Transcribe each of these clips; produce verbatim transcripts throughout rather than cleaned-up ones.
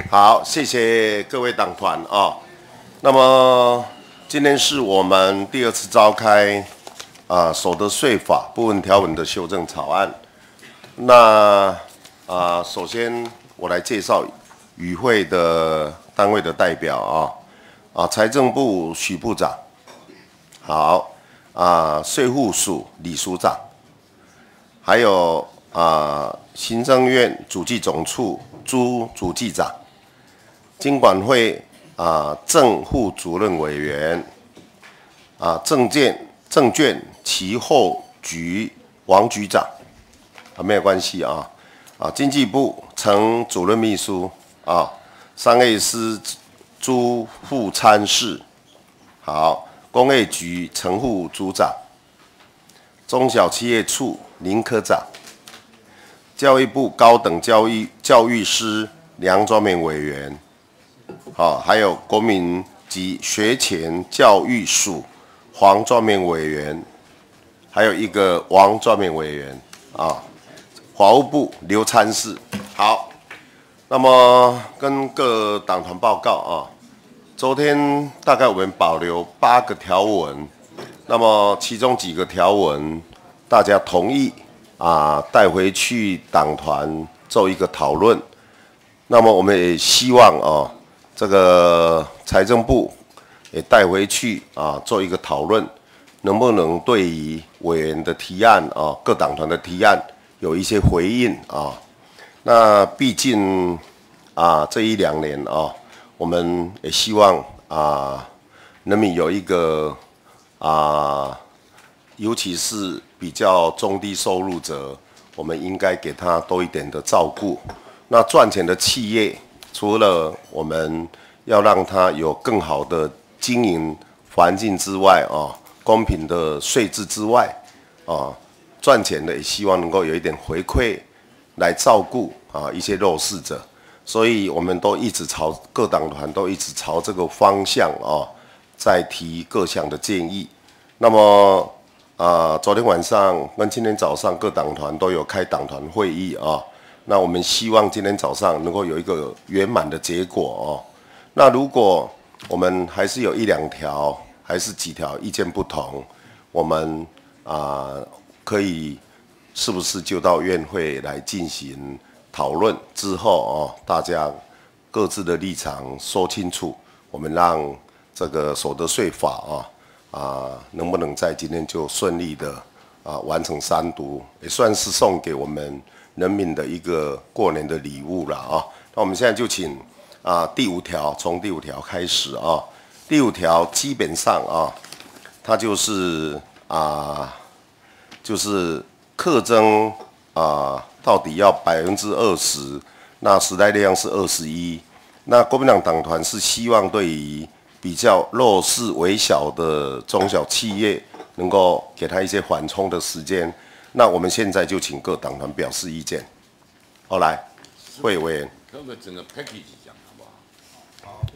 好，谢谢各位党团啊。那么今天是我们第二次召开啊所得税法部分条文的修正草案。那啊，首先我来介绍与会的单位的代表啊啊，财政部许部长，好啊，税务署李署长，还有啊行政院主计总处朱主计长。金管会啊正副主任委员啊证券证券期货局王局长啊没有关系啊啊经济部陈主任秘书啊商业司朱副参事好工业局陈副组长中小企业处林科长教育部高等教育教育师梁专员委员。好，还有国民及学前教育署黄专员委员，还有一个王专员委员啊，法务部刘参事。好，那么跟各党团报告啊，昨天大概我们保留八个条文，那么其中几个条文大家同意啊带回去党团做一个讨论，那么我们也希望啊。这个财政部也带回去啊，做一个讨论，能不能对于委员的提案啊，各党团的提案有一些回应啊？那毕竟啊，这一两年啊，我们也希望啊，人民有一个啊，尤其是比较中低收入者，我们应该给他多一点的照顾。那赚钱的企业。除了我们要让它有更好的经营环境之外啊，公平的税制之外啊，赚钱的也希望能够有一点回馈来照顾啊一些弱势者，所以我们都一直朝各党团都一直朝这个方向啊，在提各项的建议。那么啊，昨天晚上跟今天早上各党团都有开党团会议啊。那我们希望今天早上能够有一个圆满的结果哦。那如果我们还是有一两条，还是几条意见不同，我们啊、呃、可以是不是就到院会来进行讨论之后哦，大家各自的立场说清楚，我们让这个所得税法啊啊、呃、能不能在今天就顺利的啊、呃、完成三读，也算是送给我们。人民的一个过年的礼物了啊！那我们现在就请啊第五条，从第五条开始啊。第五条基本上啊，它就是啊，就是课征啊，到底要百分之二十，那时代力量是二十一，那国民党党团是希望对于比较弱势微小的中小企业，能够给他一些缓冲的时间。那我们现在就请各党团表示意见。好，来，会委员。 可不可以整个 package 讲好不好？ 好。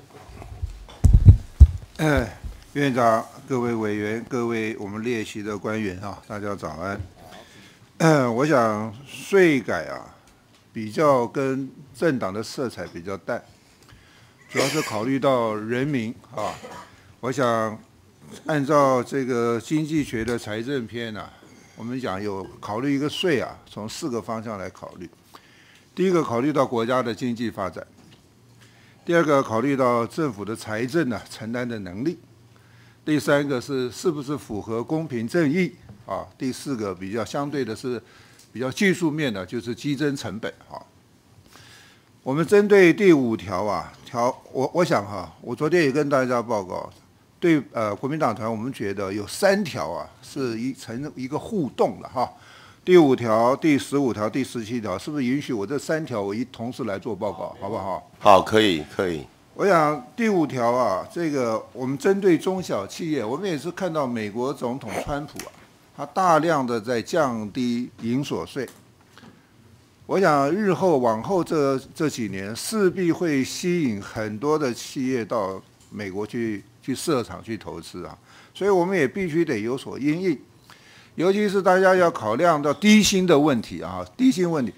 呃，院长、各位委员、各位我们列席的官员啊，大家早安。呃，我想税改啊，比较跟政党的色彩比较淡，主要是考虑到人民啊。我想按照这个经济学的财政篇啊。我们讲有考虑一个税啊，从四个方向来考虑。第一个考虑到国家的经济发展，第二个考虑到政府的财政呢、啊、承担的能力，第三个是是不是符合公平正义啊，第四个比较相对的是比较技术面的，就是激增成本啊。我们针对第五条啊条，我我想哈、啊，我昨天也跟大家报告。对，呃，国民党团我们觉得有三条啊，是一成一个互动的哈。第五条、第十五条、第十七条，是不是允许我这三条我一同时来做报告，好不好？ 好，可以，可以。 我想第五条啊，这个我们针对中小企业，我们也是看到美国总统川普啊，他大量的在降低营所税。我想日后往后这这几年，势必会吸引很多的企业到美国去。去设厂去投资啊，所以我们也必须得有所因应，尤其是大家要考量到低薪的问题啊，低薪问题，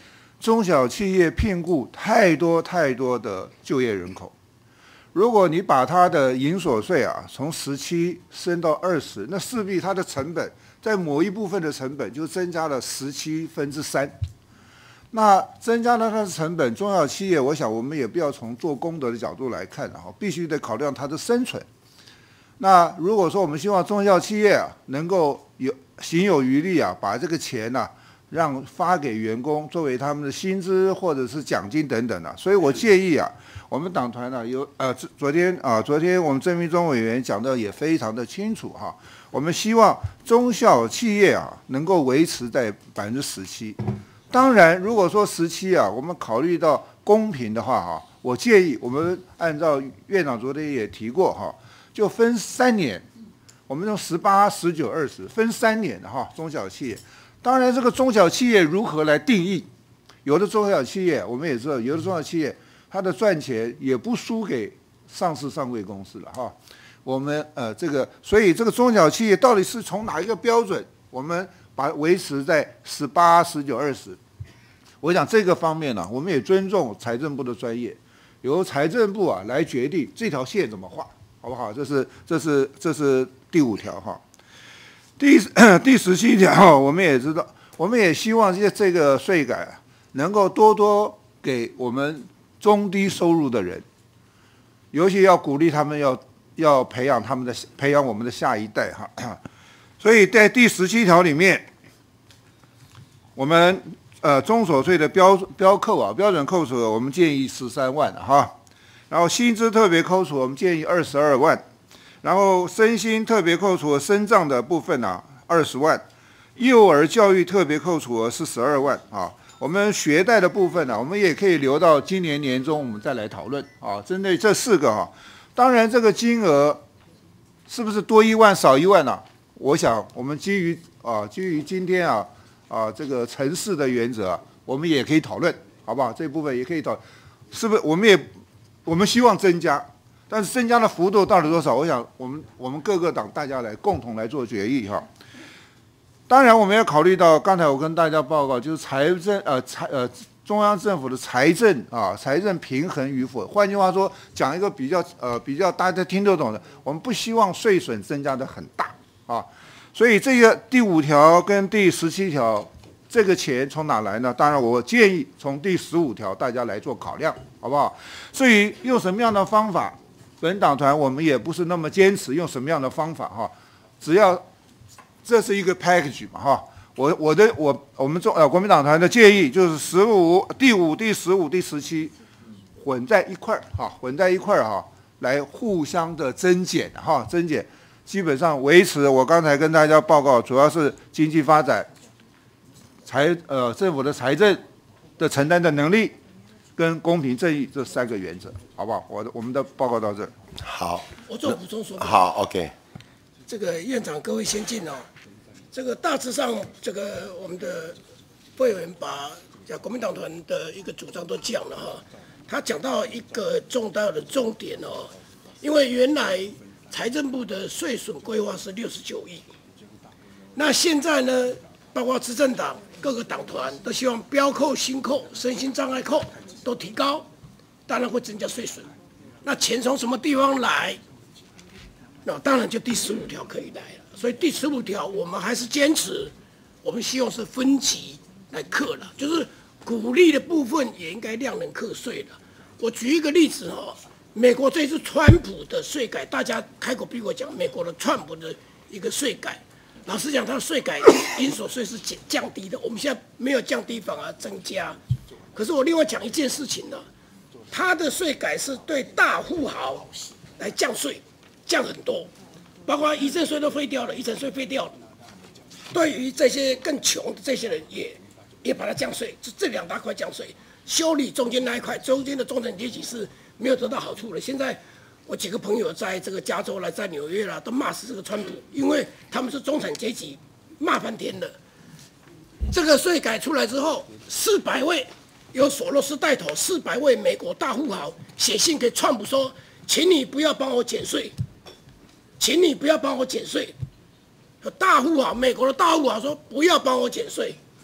中小企业聘雇太多太多的就业人口。如果你把它的营所税啊从十七升到二十，那势必它的成本在某一部分的成本就增加了十七分之三。那增加了它的成本，中小企业，我想我们也不要从做功德的角度来看哈，必须得考量它的生存。那如果说我们希望中小企业啊能够有行有余力啊，把这个钱呢、啊、让发给员工作为他们的薪资或者是奖金等等的、啊，所以我建议啊。我们党团呢有呃，昨天啊，昨天我们郑明忠委员讲的也非常的清楚哈。我们希望中小企业啊能够维持在百分之十七。当然，如果说十七啊，我们考虑到公平的话哈，我建议我们按照院长昨天也提过哈，就分三年，我们用十八、十九、二十分三年的哈中小企业。当然，这个中小企业如何来定义？有的中小企业我们也知道，有的中小企业。它的赚钱也不输给上市上柜公司了哈，我们呃这个，所以这个中小企业到底是从哪一个标准，我们把维持在十八、十九、二十。我想这个方面呢、啊，我们也尊重财政部的专业，由财政部啊来决定这条线怎么画，好不好？这是这是这是第五条哈。第第十七条，我们也知道，我们也希望这这个税改、啊、能够多多给我们。中低收入的人，尤其要鼓励他们要要培养他们的培养我们的下一代哈，所以在第十七条里面，我们呃中所税的标标扣啊标准扣除额我们建议十三万哈，然后薪资特别扣除我们建议二十二万，然后身心特别扣除额身障的部分啊二十万，幼儿教育特别扣除额是十二万啊。我们学贷的部分呢、啊，我们也可以留到今年年中我们再来讨论啊。针对这四个哈、啊，当然这个金额是不是多一万少一万呢、啊？我想我们基于啊基于今天啊啊这个城市的原则、啊，我们也可以讨论，好不好？这部分也可以讨论，是不是？我们也我们希望增加，但是增加的幅度到底多少？我想我们我们各个党大家来共同来做决议哈。当然，我们要考虑到刚才我跟大家报告，就是财政呃财呃中央政府的财政啊财政平衡与否。换句话说，讲一个比较呃比较大家听得懂的，我们不希望税损增加的很大啊。所以这个第五条跟第十七条，这个钱从哪来呢？当然，我建议从第十五条大家来做考量，好不好？至于用什么样的方法，本党团我们也不是那么坚持用什么样的方法哈，只要。这是一个 package 嘛，哈，我我的我我们中呃国民党团的建议就是十五、第五、第十五、第十七混在一块儿哈，混在一块儿哈，来互相的增减哈，增减，基本上维持我刚才跟大家报告，主要是经济发展、财呃政府的财政的承担的能力跟公平正义这三个原则，好不好？我的我们的报告到这儿。 好， 我做补充说明。 好 ，OK。 这个院长各位先进哦。这个大致上，这个我们的委员把国民党团的一个主张都讲了哈。他讲到一个重大的重点哦，因为原来财政部的税损规划是六十九亿，那现在呢，包括执政党各个党团都希望标扣、新扣、身心障碍扣都提高，当然会增加税损。那钱从什么地方来？那当然就第十五条可以来了。所以第十五条我们还是坚持，我们希望是分级来课了，就是鼓励的部分也应该量能课税的。我举一个例子哦，美国这次川普的税改，大家开口闭口讲美国的川普的一个税改，老实讲，他的税改营所税是减降低的，我们现在没有降低，反而增加。可是我另外讲一件事情呢，他的税改是对大富豪来降税，降很多。包括遗赠税都废掉了，遗产税废掉了。对于这些更穷的这些人也，也把它降税，这这两大块降税，修理中间那一块，中间的中产阶级是没有得到好处的。现在我几个朋友在这个加州啦，在纽约啦，都骂死这个川普，因为他们是中产阶级，骂翻天了。这个税改出来之后，四百位由索罗斯带头，四百位美国大富豪写信给川普说，请你不要帮我减税。请你不要帮我减税，大富豪，美国的大富豪说不要帮我减税，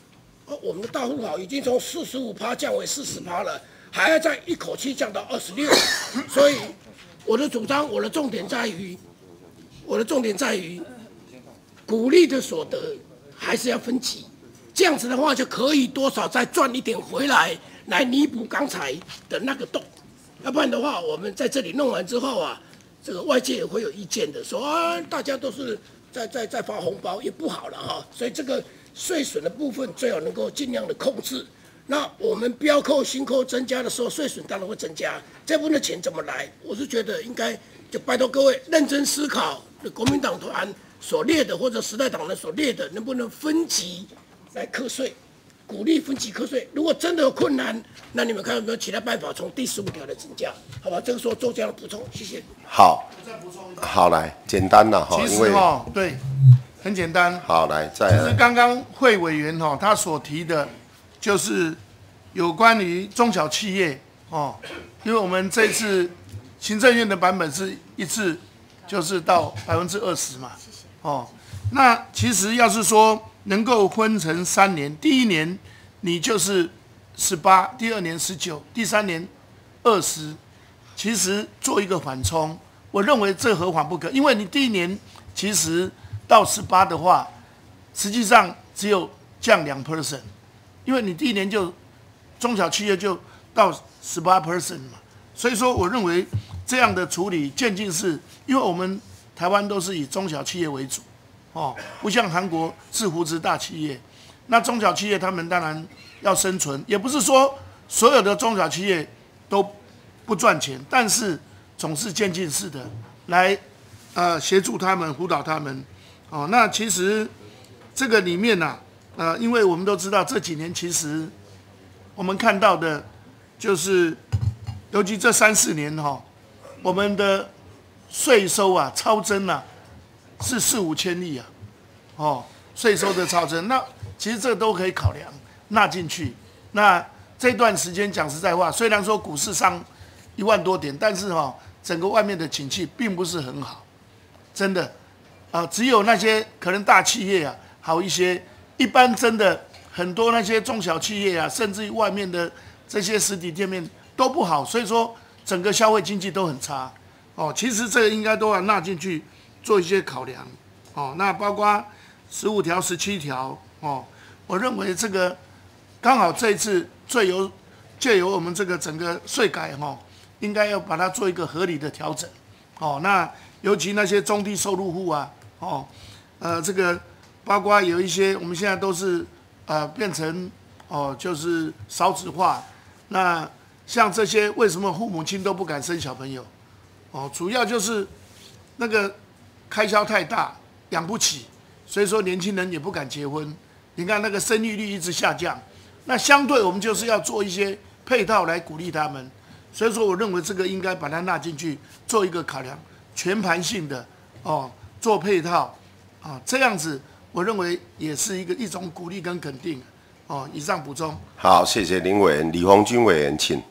哦，我们的大富豪已经从四十五趴降为四十趴了，还要再一口气降到二十六。所以我的主张，我的重点在于，我的重点在于，股利的所得还是要分级，这样子的话就可以多少再赚一点回来，来弥补刚才的那个洞。要不然的话，我们在这里弄完之后啊，这个外界也会有意见的，说啊，大家都是在在在发红包，也不好了哈。所以这个税损的部分最好能够尽量的控制。那我们标扣、新扣增加的时候，税损当然会增加。这部分的钱怎么来？我是觉得应该就拜托各位认真思考，国民党团所列的或者时代党人所列的，能不能分级来课税？鼓励分级课税，如果真的有困难，那你们看有没有其他办法？从第十五条来增加，好吧？这个时候做这样的补充，谢谢。 好，好来，简单了哈， 其因为实哈，对，很简单。 好来再其来实刚刚会委员哈，他所提的，就是有关于中小企业哦，因为我们这次行政院的版本是一次就是到百分之二十嘛，哦，那其实要是说能够分成三年，第一年你就是十八，第二年十九，第三年二十，其实做一个缓冲，我认为这何缓不可，因为你第一年其实到十八的话，实际上只有降两 percent， 因为你第一年就中小企业就到十八 percent 嘛，所以说我认为这样的处理渐进式，因为我们台湾都是以中小企业为主。哦，不像韩国是扶持大企业，那中小企业他们当然要生存，也不是说所有的中小企业都不赚钱，但是总是渐进式的来呃协助他们、辅导他们。哦，那其实这个里面呢、啊，呃，因为我们都知道这几年其实我们看到的，就是尤其这三四年哈、哦，我们的税收啊超增啊。是四五千亿啊，哦，税收的超增，那其实这都可以考量纳进去。那这段时间讲实在话，虽然说股市上一万多点，但是哈、哦，整个外面的景气并不是很好，真的啊、呃，只有那些可能大企业啊好一些，一般真的很多那些中小企业啊，甚至于外面的这些实体店面都不好，所以说整个消费经济都很差。哦，其实这个应该都要纳进去。做一些考量，哦，那包括十五条、十七条，哦，我认为这个刚好这一次最有借由我们这个整个税改，哈、哦，应该要把它做一个合理的调整，哦，那尤其那些中低收入户啊，哦，呃，这个包括有一些我们现在都是呃变成哦就是少子化，那像这些为什么父母亲都不敢生小朋友？哦，主要就是那个。开销太大，养不起，所以说年轻人也不敢结婚。你看那个生育率一直下降，那相对我们就是要做一些配套来鼓励他们。所以说，我认为这个应该把它纳进去，做一个考量，全盘性的哦，做配套啊，这样子我认为也是一个一种鼓励跟肯定哦。以上补充。 好，谢谢林委员，李鸿钧委员，请。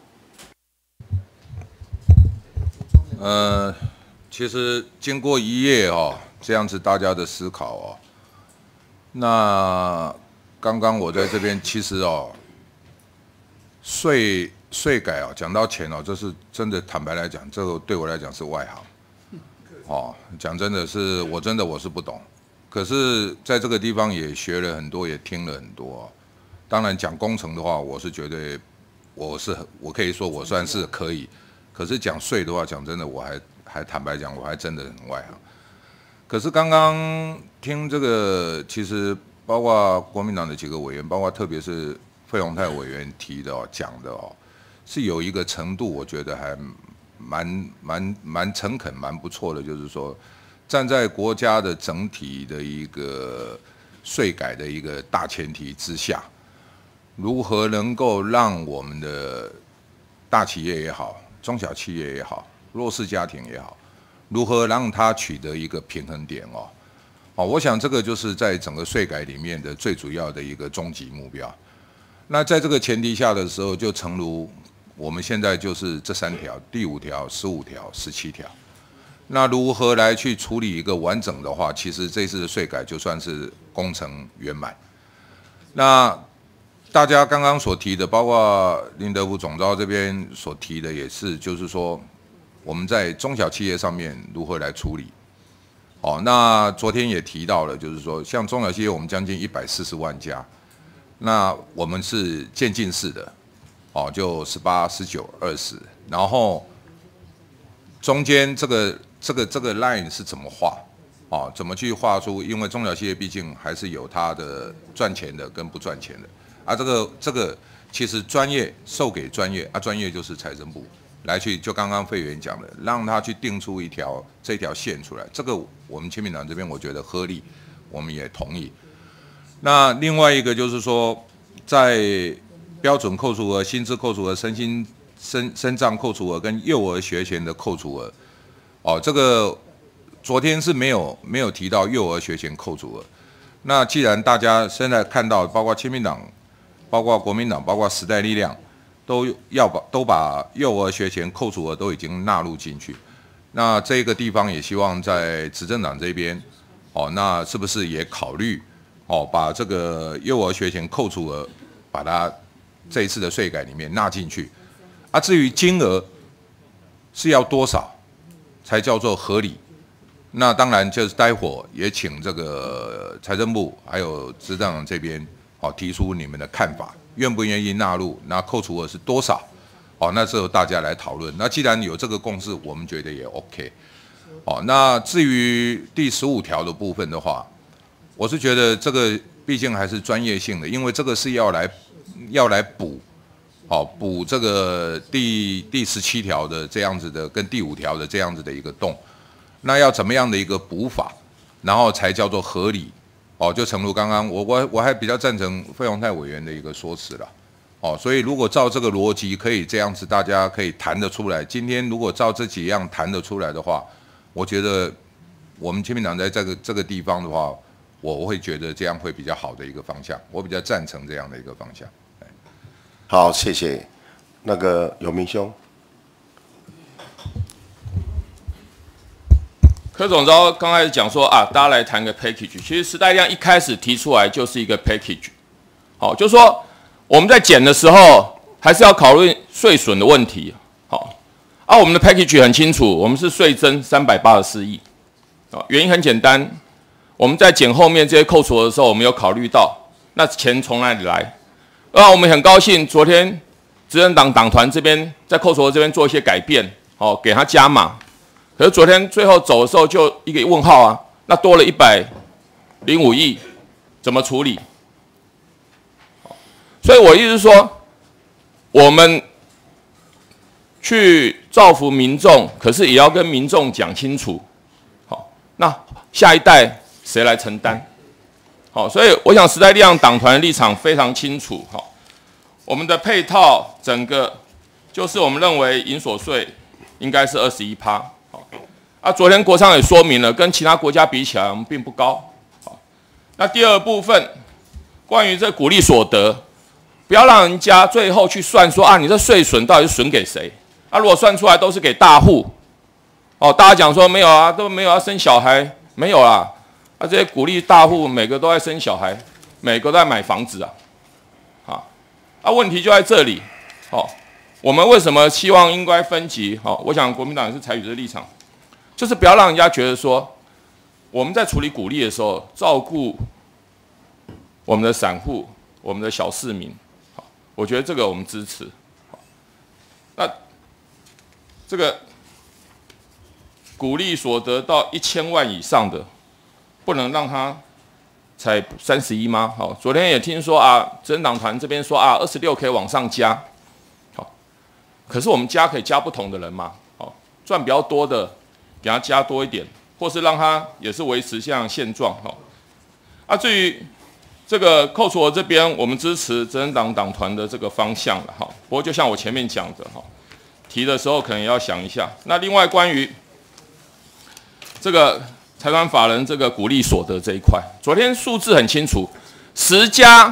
呃。其实经过一夜哦，这样子大家的思考哦，那刚刚我在这边其实哦，税税改哦，讲到钱哦，这是真的，坦白来讲，这个对我来讲是外行，哦，讲真的是我真的我是不懂，可是在这个地方也学了很多，也听了很多、哦。当然讲工程的话，我是绝对，我是我可以说我算是可以，可是讲税的话，讲真的我还。还坦白讲，我还真的很外行。可是刚刚听这个，其实包括国民党的几个委员，包括特别是费鸿泰委员提的哦，讲的哦，是有一个程度，我觉得还蛮蛮蛮诚恳、蛮不错的。就是说，站在国家的整体的一个税改的一个大前提之下，如何能够让我们的大企业也好、中小企业也好。弱势家庭也好，如何让它取得一个平衡点哦？哦，我想这个就是在整个税改里面的最主要的一个终极目标。那在这个前提下的时候，就诚如我们现在就是这三条：第五条、十五条、十七条。那如何来去处理一个完整的话，其实这次的税改就算是工程圆满。那大家刚刚所提的，包括林德福总召这边所提的，也是，就是说我们在中小企业上面如何来处理。哦，那昨天也提到了，就是说像中小企业，我们将近一百四十万家，那我们是渐进式的，哦，就十八、十九、二十，然后中间这个这个这个 line 是怎么画？哦，怎么去画出？因为中小企业毕竟还是有它的赚钱的跟不赚钱的。啊，这个这个其实专业授给专业啊，专业就是财政部来去，就刚刚费员讲的，让他去定出一条这条线出来，这个我们亲民党这边我觉得合理，我们也同意。那另外一个就是说，在标准扣除额、薪资扣除额、身心身身障扣除额跟幼儿学前的扣除额，哦，这个昨天是没有没有提到幼儿学前扣除额。那既然大家现在看到，包括亲民党。包括国民党，包括时代力量，都要把都把幼儿学前扣除额都已经纳入进去。那这个地方也希望在执政党这边，哦，那是不是也考虑哦，把这个幼儿学前扣除额，把它这一次的税改里面纳进去？啊，至于金额是要多少才叫做合理？那当然就是待会儿也请这个财政部还有执政党这边。好，提出你们的看法，愿不愿意纳入？那扣除额是多少？哦，那之后大家来讨论。那既然有这个共识，我们觉得也 OK。哦，那至于第十五条的部分的话，我是觉得这个毕竟还是专业性的，因为这个是要来要来补，哦，补这个第第十七条的这样子的跟第五条的这样子的一个洞。那要怎么样的一个补法，然后才叫做合理？哦，就诚如刚刚我我我还比较赞成费鸿泰委员的一个说辞了，哦，所以如果照这个逻辑可以这样子，大家可以谈得出来。今天如果照这几样谈得出来的话，我觉得我们亲民党在这个这个地方的话，我会觉得这样会比较好的一个方向，我比较赞成这样的一个方向。 好，谢谢。那个有明兄。 柯总召刚开始讲说啊，大家来谈个 package。其实时代力量一开始提出来就是一个 package， 好，就是说我们在减的时候还是要考虑税损的问题。好，啊，我们的 package 很清楚，我们是税增三百八十四亿，啊，原因很简单，我们在减后面这些扣除的时候，我们有考虑到那钱从哪里来。啊，我们很高兴，昨天执政党党团这边在扣除额这边做一些改变，好，给他加码。可是昨天最后走的时候就一个问号啊，那多了一百零五亿，怎么处理？所以我意思是说，我们去造福民众，可是也要跟民众讲清楚，好，那下一代谁来承担？好，所以我想时代力量党团的立场非常清楚，好，我们的配套整个就是我们认为营所税应该是二十一趴。啊，昨天国昌也说明了，跟其他国家比起来，我们并不高。好，那第二部分，关于这股利所得，不要让人家最后去算说啊，你这税损到底是损给谁？啊，如果算出来都是给大户，哦，大家讲说没有啊，都没有要生小孩，没有啦。啊，这些股利大户每个都在生小孩，每个都在买房子啊，啊，啊，问题就在这里。好，我们为什么希望应该分级？好，我想国民党也是采取这个立场。就是不要让人家觉得说，我们在处理股利的时候，照顾我们的散户、我们的小市民，好，我觉得这个我们支持。好，那这个股利所得到一千万以上的，不能让他才三十一吗？好，昨天也听说啊，执政党团这边说啊，二十六可以往上加，好，可是我们加可以加不同的人嘛，好，赚比较多的。给他加多一点，或是让他也是维持像现状哈。啊，至于这个扣除额这边，我们支持执政党党团的这个方向了哈。不过就像我前面讲的哈，提的时候可能也要想一下。那另外关于这个财团法人这个股利所得这一块，昨天数字很清楚，十家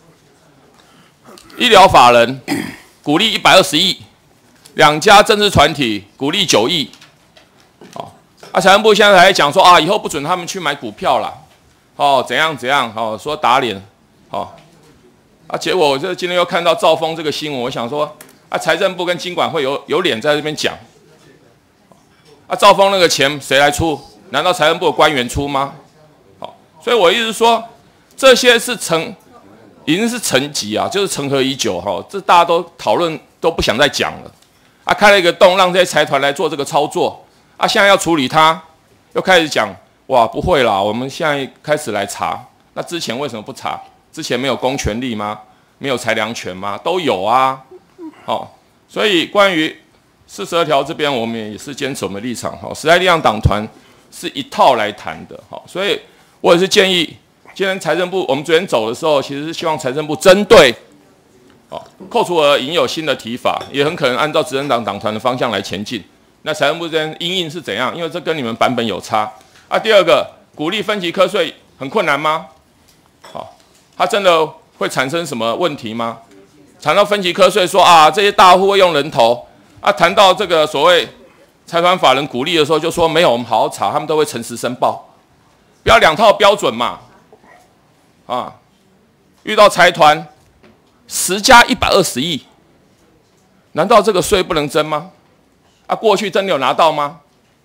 医疗法人股利一百二十亿，两家政治团体股利九亿。哦，啊，财政部现在还讲说啊，以后不准他们去买股票啦，哦，怎样怎样，哦，说打脸，哦， 啊，结果我这今天又看到兆丰这个新闻，我想说啊，财政部跟金管会有有脸在这边讲，啊，兆丰那个钱谁来出？难道财政部的官员出吗？好，所以我意思说，这些是成已经是层级啊，就是成何已久哈，这大家都讨论都不想再讲了，啊，开了一个洞让这些财团来做这个操作，啊，现在要处理它，又开始讲哇不会啦，我们现在开始来查，那之前为什么不查？之前没有公权力吗？没有裁量权吗？都有啊。好、哦，所以关于四十二条这边，我们也是坚持我们的立场。好、哦，时代力量党团是一套来谈的。好、哦，所以我也是建议，今天财政部我们昨天走的时候，其实是希望财政部针对，哦，扣除额已经有新的提法，也很可能按照执政党党团的方向来前进。那财政部这边因应是怎样？因为这跟你们版本有差啊。第二个，鼓励分期课税很困难吗？好、哦。它真的会产生什么问题吗？谈到分期课税，说啊这些大户会用人头啊，谈到这个所谓财团法人鼓励的时候，就说没有，我们好好查，他们都会诚实申报，不要两套标准嘛。啊，遇到财团十加一百二十亿，难道这个税不能征吗？啊，过去真的有拿到吗？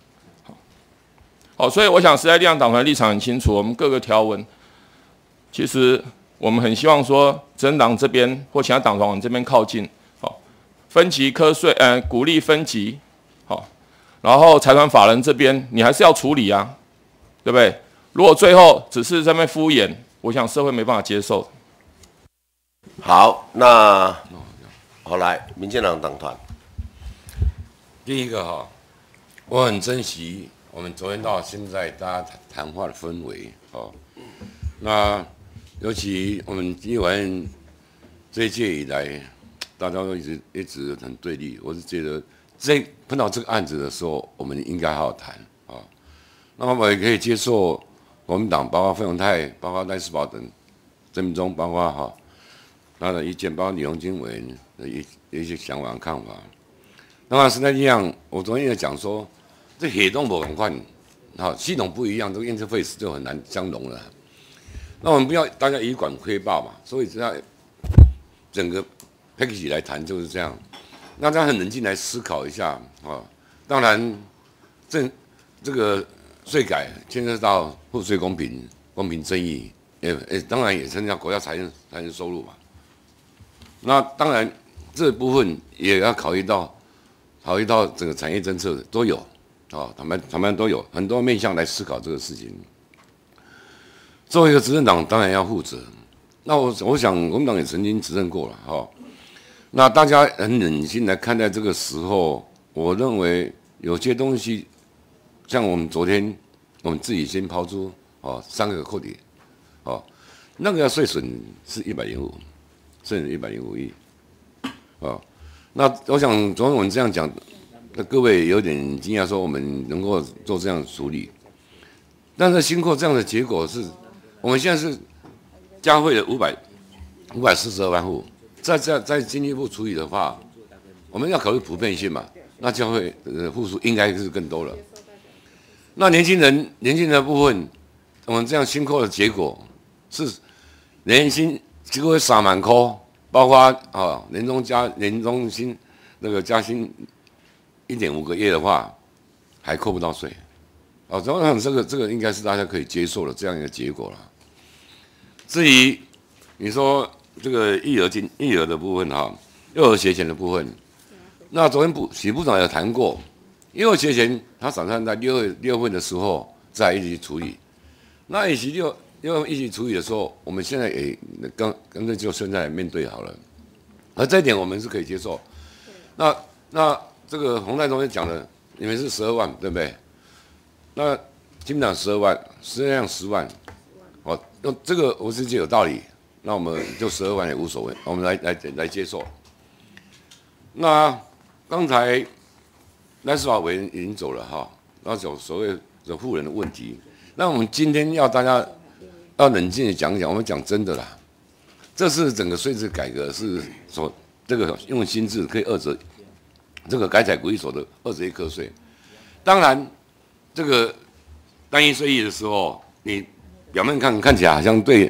好，所以我想时代力量党团立场很清楚，我们各个条文其实。我们很希望说，执政党这边或其他党团往这边靠近，好，分级课税，呃，鼓励分级，好，然后财团法人这边你还是要处理啊，对不对？如果最后只是在那边敷衍，我想社会没办法接受。 好，那好来，民进党党团， 第一个哈，我很珍惜我们昨天到现在大家谈话的氛围，哦，那。尤其我们议员这一届以来，大家都一直一直很对立。我是觉得，这碰到这个案子的时候，我们应该好好谈啊。那么我也可以接受国民党，包括费永泰、包括赖士葆等、郑明忠，包括哈他的意见，包括李荣金委员的一一些想法和看法。那么时代力量，我昨天也讲说，这黑洞不同款，好系统不一样，这个 interface 就很难相容了。那我们不要大家以管窥豹嘛，所以在整个 package 来谈就是这样。那大家很冷静来思考一下啊。当然，这这个税改牵涉到赋税公平、公平正义，也也当然也牵涉到国家财政财政收入嘛。那当然这部分也要考虑到考虑到整个产业政策都有啊，他们他们都有很多面向来思考这个事情。作为一个执政党，当然要负责。那我我想，我们党也曾经执政过了，哈、哦。那大家很冷静来看待这个时候，我认为有些东西，像我们昨天我们自己先抛出哦三个扣点，哦，那个税损是一百零五，甚至一百零五亿，哦。那我想昨天我们这样讲，那各位有点惊讶，说我们能够做这样处理，但是经过这样的结果是。我们现在是加惠了五百五百四十二万户，在在在经济部处理的话，我们要考虑普遍性嘛，那加惠呃户数应该是更多了。那年轻人年轻人的部分，我们这样新扣的结果是年薪几乎三万块，包括啊年终加年终薪那个加薪一点五个月的话，还扣不到税。哦，我想这个这个应该是大家可以接受的这样一个结果了。至于你说这个育儿金、育儿的部分哈，幼儿学前的部分，那昨天部许部长有谈过，幼儿学前他打算在六月六份的时候再一起处理。那一起六六一起处理的时候，我们现在也刚刚刚就现在面对好了，而这一点我们是可以接受。那那这个洪代中间讲的，你们是十二万对不对？那基本上十二万，实际上十万，哦，那这个我是觉得有道理，那我们就十二万也无所谓，我们来来来接受。那刚才赖士葆委员已经走了哈，那有所谓的富人的问题，那我们今天要大家要冷静的讲讲，我们讲真的啦，这是整个税制改革是所这个用新制可以二折，这个改采鼓励所得二折一课税，当然。这个单一税率的时候，你表面看看起来好像对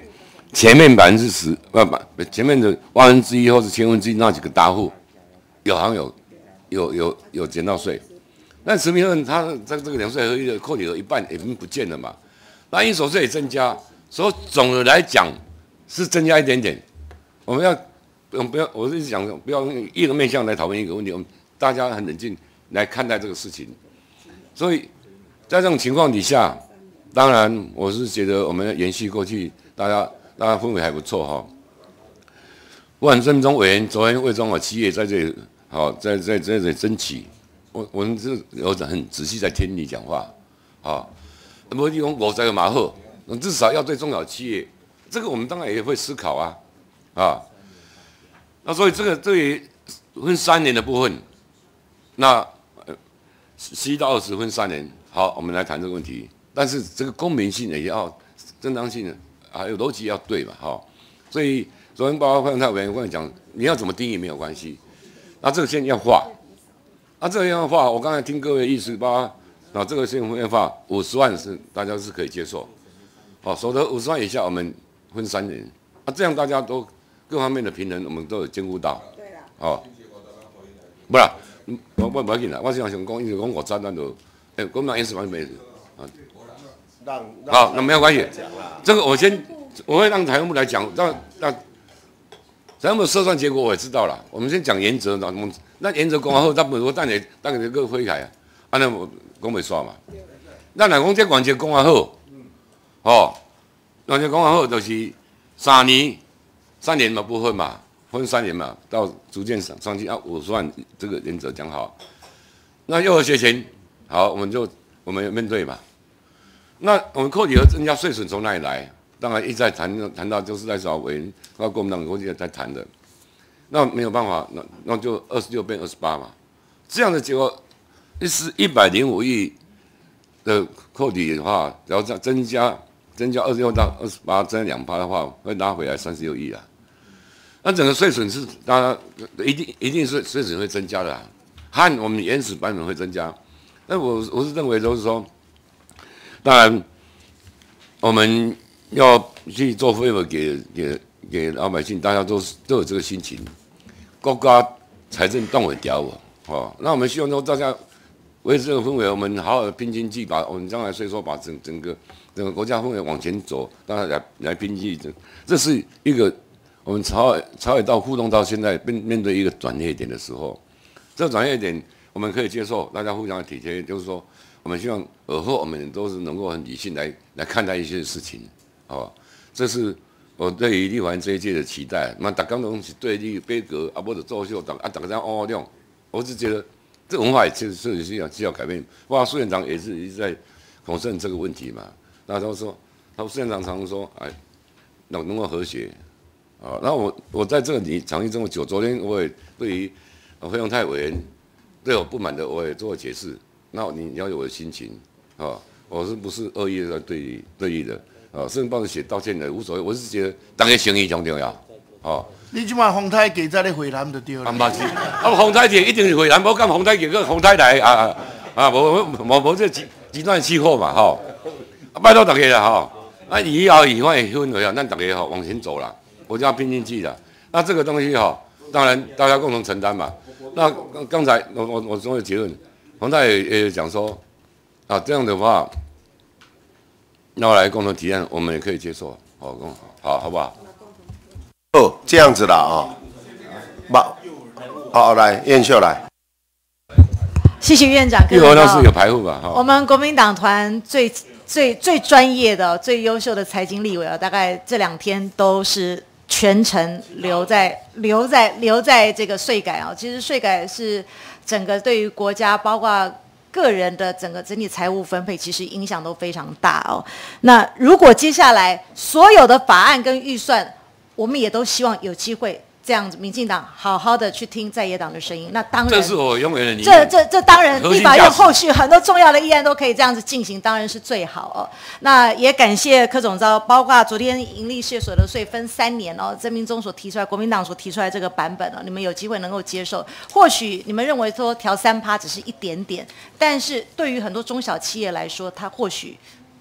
前面百分之十，不不，前面的万分之一或是千分之一那几个大户，有好像有有有有减到税。那实名认他在这个两税合一的扣抵额一半已经不见了嘛？那应所税也增加，所以总的来讲是增加一点点。我们要，我们不要，我是一直讲，不要用一个面向来讨论一个问题，我们大家很冷静来看待这个事情。所以在这种情况底下，当然我是觉得我们延续过去，大家大家氛围还不错哈。不管郑中委员昨天为中小企业在这里，好在在在这里争取。我我们是有很仔细在听你讲话，啊，不是讲五十个马后，至少要对中小企业，这个我们当然也会思考啊，啊，那所以这个对分三年的部分，那十一到二十分三年，好，我们来谈这个问题，但是这个公平性也要正当性，还有逻辑要对嘛，哈，所以昨天包括范太委员跟我讲，你要怎么定义没有关系，那这个线要画。啊，这样的话，我刚才听各位意思，包括啊，这个现金化五十万是大家是可以接受，哦，所得五十万以下我们分三年，啊，这样大家都各方面的平衡我们都有兼顾到，对啦，哦，不啦，我我不要紧啦，我是想想讲，因为讲五十万就，哎，国民党也是完没事，啊，好，那没有关系，这个我先我会让财务部来讲，让让财务部测算结果我也知道了，我们先讲原则，那么。那原则讲完后，他不如等下等下个会开啊，安尼我讲袂煞嘛。咱若讲这原则讲完好，哦，原则讲完好就是三年，三年嘛不分嘛，分三年嘛，到逐渐上上去啊五十万这个原则讲好。那幼儿学前，好，我们就我们面对嘛。那我们扣抵额增加税损从哪里来？当然一再谈谈到就是在找委员，到国民党国际在谈的。那没有办法，那那就二十六变二十八嘛，这样的结果，一是一百零五亿的扣抵的话，然后再增加增加二十六到二十八，增两趴的话，会拉回来三十六亿啊。那整个税损是当然一定一定是税损会增加的啊，和我们原始版本会增加。那我我是认为就是说，当然我们要去做favor给给给老百姓，大家都都有这个心情。国家财政动稳调我，哦，那我们希望说大家维持这个氛围，我们好好的拼经济，把我们将来所以说把整整个整个国家氛围往前走，大家来来拼经济，这是一个我们朝朝野到互动到现在面面对一个转捩点的时候，这个转捩点我们可以接受，大家互相的体贴，就是说我们希望尔后我们都是能够很理性来来看待一些事情，哦，这是。我对于立法院这一届的期待，那大家拢是对立杯葛啊，或者作秀，啊，大家哦亮，我是觉得这文化也确实是要需要改变。包括苏院长也是一直在统胜这个问题嘛。那他说，他苏院长常说，哎，能能够和谐啊。那我我在这里场域这么久，昨天我也对于费鸿泰委员对我不满的，我也做了解释。那你了解我的心情啊，我是不是恶意的对立对立的？哦，甚至帮着写道歉的无所谓，我是觉得大家诚意上重要。哦， 你即马丰泰给在咧回南就对了。 啊，嘛是，啊，丰泰给一定是回南，无讲丰泰给个丰泰来啊啊，无无无这极极端气候嘛，吼、哦。啊，拜托大家啦，吼、哦。啊，以后以后的氛围啊，咱大家吼往前走啦，国家拼经济啦。那这个东西哈、哦，当然大家共同承担嘛。那刚才我我我总有结论，丰泰也也讲说，啊，这样的话。那我来共同提案，我们也可以接受，好，好，好不好？ 哦，这样子啦啊，好，好，来，燕秀来。 谢谢院长。 一会儿倒是有排户吧？ 我们国民党团最最最专业的、最优秀的财经立委啊，大概这两天都是全程留在留在留在这个税改啊。其实税改是整个对于国家，包括个人的整个整体财务分配，其实影响都非常大哦。那如果接下来所有的法案跟预算，我们也都希望有机会这样子，民进党好好的去听在野党的声音。那当然， 这是我永远的理念。这这这当然，立法院后续很多重要的议案都可以这样子进行，当然是最好哦。那也感谢柯总召，包括昨天营利事业所得税分三年哦，曾明忠所提出来，国民党所提出来这个版本哦，你们有机会能够接受。或许你们认为说调三趴只是一点点，但是对于很多中小企业来说，它或许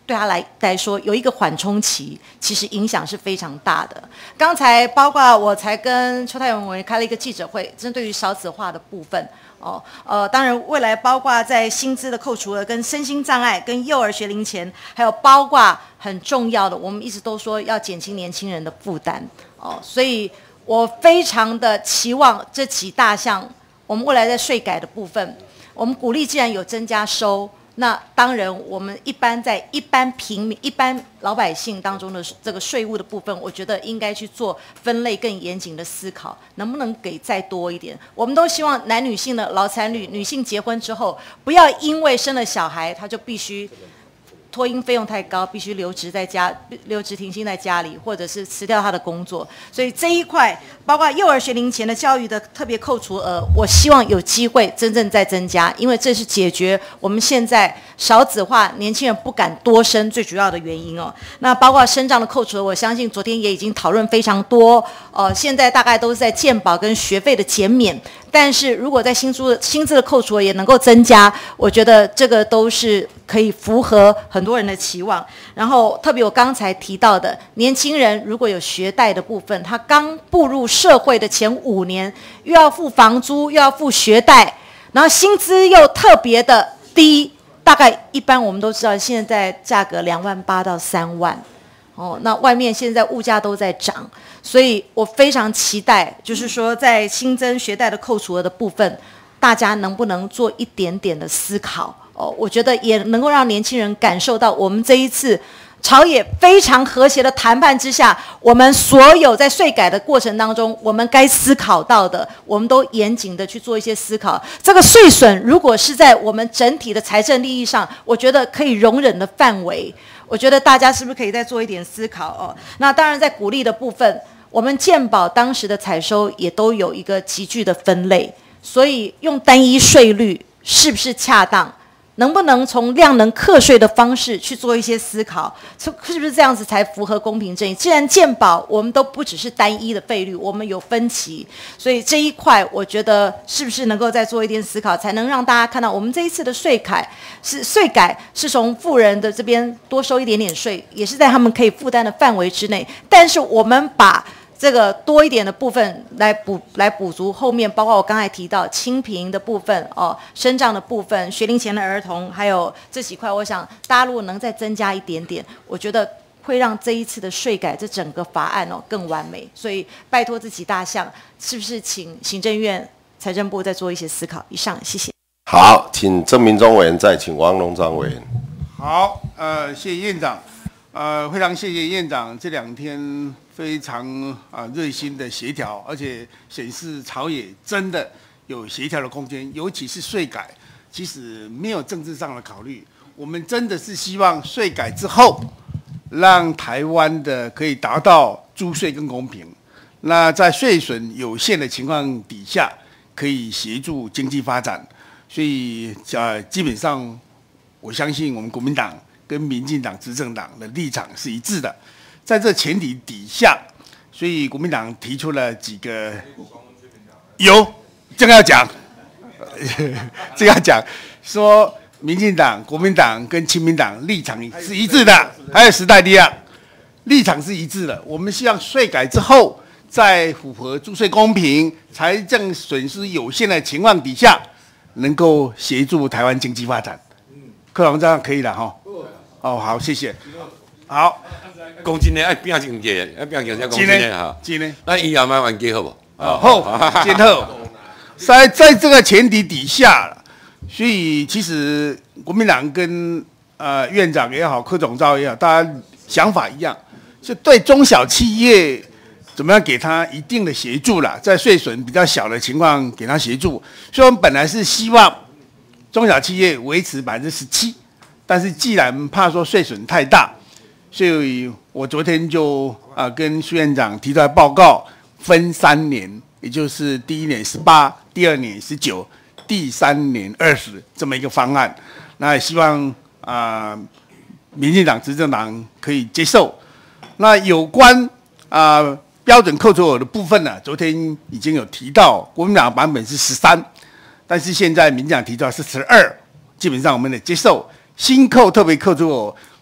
对他来来说有一个缓冲期，其实影响是非常大的。刚才包括我才跟邱泰文委员开了一个记者会，针对于少子化的部分。哦，呃，当然，未来包括在薪资的扣除额、跟身心障碍、跟幼儿学龄前，还有包括很重要的，我们一直都说要减轻年轻人的负担。哦，所以我非常的期望这几大项，我们未来在税改的部分，我们鼓励既然有增加收。那当然，我们一般在一般平民、一般老百姓当中的这个税务的部分，我觉得应该去做分类更严谨的思考，能不能给再多一点？我们都希望男女性的劳参率，女性结婚之后，不要因为生了小孩，她就必须托婴费用太高，必须留职在家，留职停薪在家里，或者是辞掉他的工作。所以这一块，包括幼儿学龄前的教育的特别扣除额，我希望有机会真正再增加，因为这是解决我们现在少子化、年轻人不敢多生最主要的原因哦。那包括身障的扣除额，我相信昨天也已经讨论非常多。呃，现在大概都是在健保跟学费的减免。但是如果在薪资薪资的扣除额也能够增加，我觉得这个都是可以符合很多人的期望。然后特别我刚才提到的，年轻人如果有学贷的部分，他刚步入社会的前五年，又要付房租，又要付学贷，然后薪资又特别的低，大概一般我们都知道，现在价格两万八到三万。哦，那外面现在物价都在涨，所以我非常期待，就是说在新增学贷的扣除额的部分，大家能不能做一点点的思考？哦，我觉得也能够让年轻人感受到，我们这一次朝野非常和谐的谈判之下，我们所有在税改的过程当中，我们该思考到的，我们都严谨的去做一些思考。这个税损如果是在我们整体的财政利益上，我觉得可以容忍的范围。我觉得大家是不是可以再做一点思考哦？那当然，在鼓励的部分，我们健保当时的采收也都有一个急剧的分类，所以用单一税率是不是恰当？能不能从量能课税的方式去做一些思考？是不是这样子才符合公平正义？既然健保我们都不只是单一的费率，我们有分歧，所以这一块我觉得是不是能够再做一点思考，才能让大家看到我们这一次的税改是税改是从富人的这边多收一点点税，也是在他们可以负担的范围之内，但是我们把这个多一点的部分来补来补足后面，包括我刚才提到清贫的部分哦，身障的部分，学龄前的儿童，还有这几块，我想大家如果能再增加一点点，我觉得会让这一次的税改这整个法案哦更完美。所以拜托这几大项，是不是请行政院、财政部再做一些思考？以上，谢谢。 好，请郑明忠委员，再请王荣章委员。 好，呃，谢谢院长，呃，非常谢谢院长这两天非常啊热心的协调，而且显示朝野真的有协调的空间，尤其是税改，其实没有政治上的考虑，我们真的是希望税改之后，让台湾的可以达到租税更公平，那在税损有限的情况底下，可以协助经济发展，所以呃基本上我相信我们国民党跟民进党执政党的立场是一致的。在这前提底下，所以国民党提出了几个，有这个要讲，这个要讲，说民进党、国民党跟亲民党立场是一致的，还有时代力量立场是一致的。我们希望税改之后，在符合租税公平、财政损失有限的情况底下，能够协助台湾经济发展。柯老这样可以了哈。哦，好，谢谢。好。 讲真诶，爱拼经济，爱拼经济，讲真诶哈。 真诶， 咱以后慢慢结好不？ 啊，好，真好。在在这个前提底下，所以其实国民党跟呃院长也好，柯总召也好，大家想法一样，是对中小企业怎么样给他一定的协助啦，在税损比较小的情况给他协助。所以我们本来是希望中小企业维持百分之十七，但是既然怕说税损太大。所以我昨天就啊、呃、跟苏院长提出来报告，分三年，也就是第一年十八，第二年十九，第三年二十这么一个方案。那也希望啊、呃、民进党执政党可以接受。那有关啊、呃、标准扣除额的部分呢，昨天已经有提到，国民党版本是十三，但是现在民进党提到是十二，基本上我们得接受。新扣特别扣除额。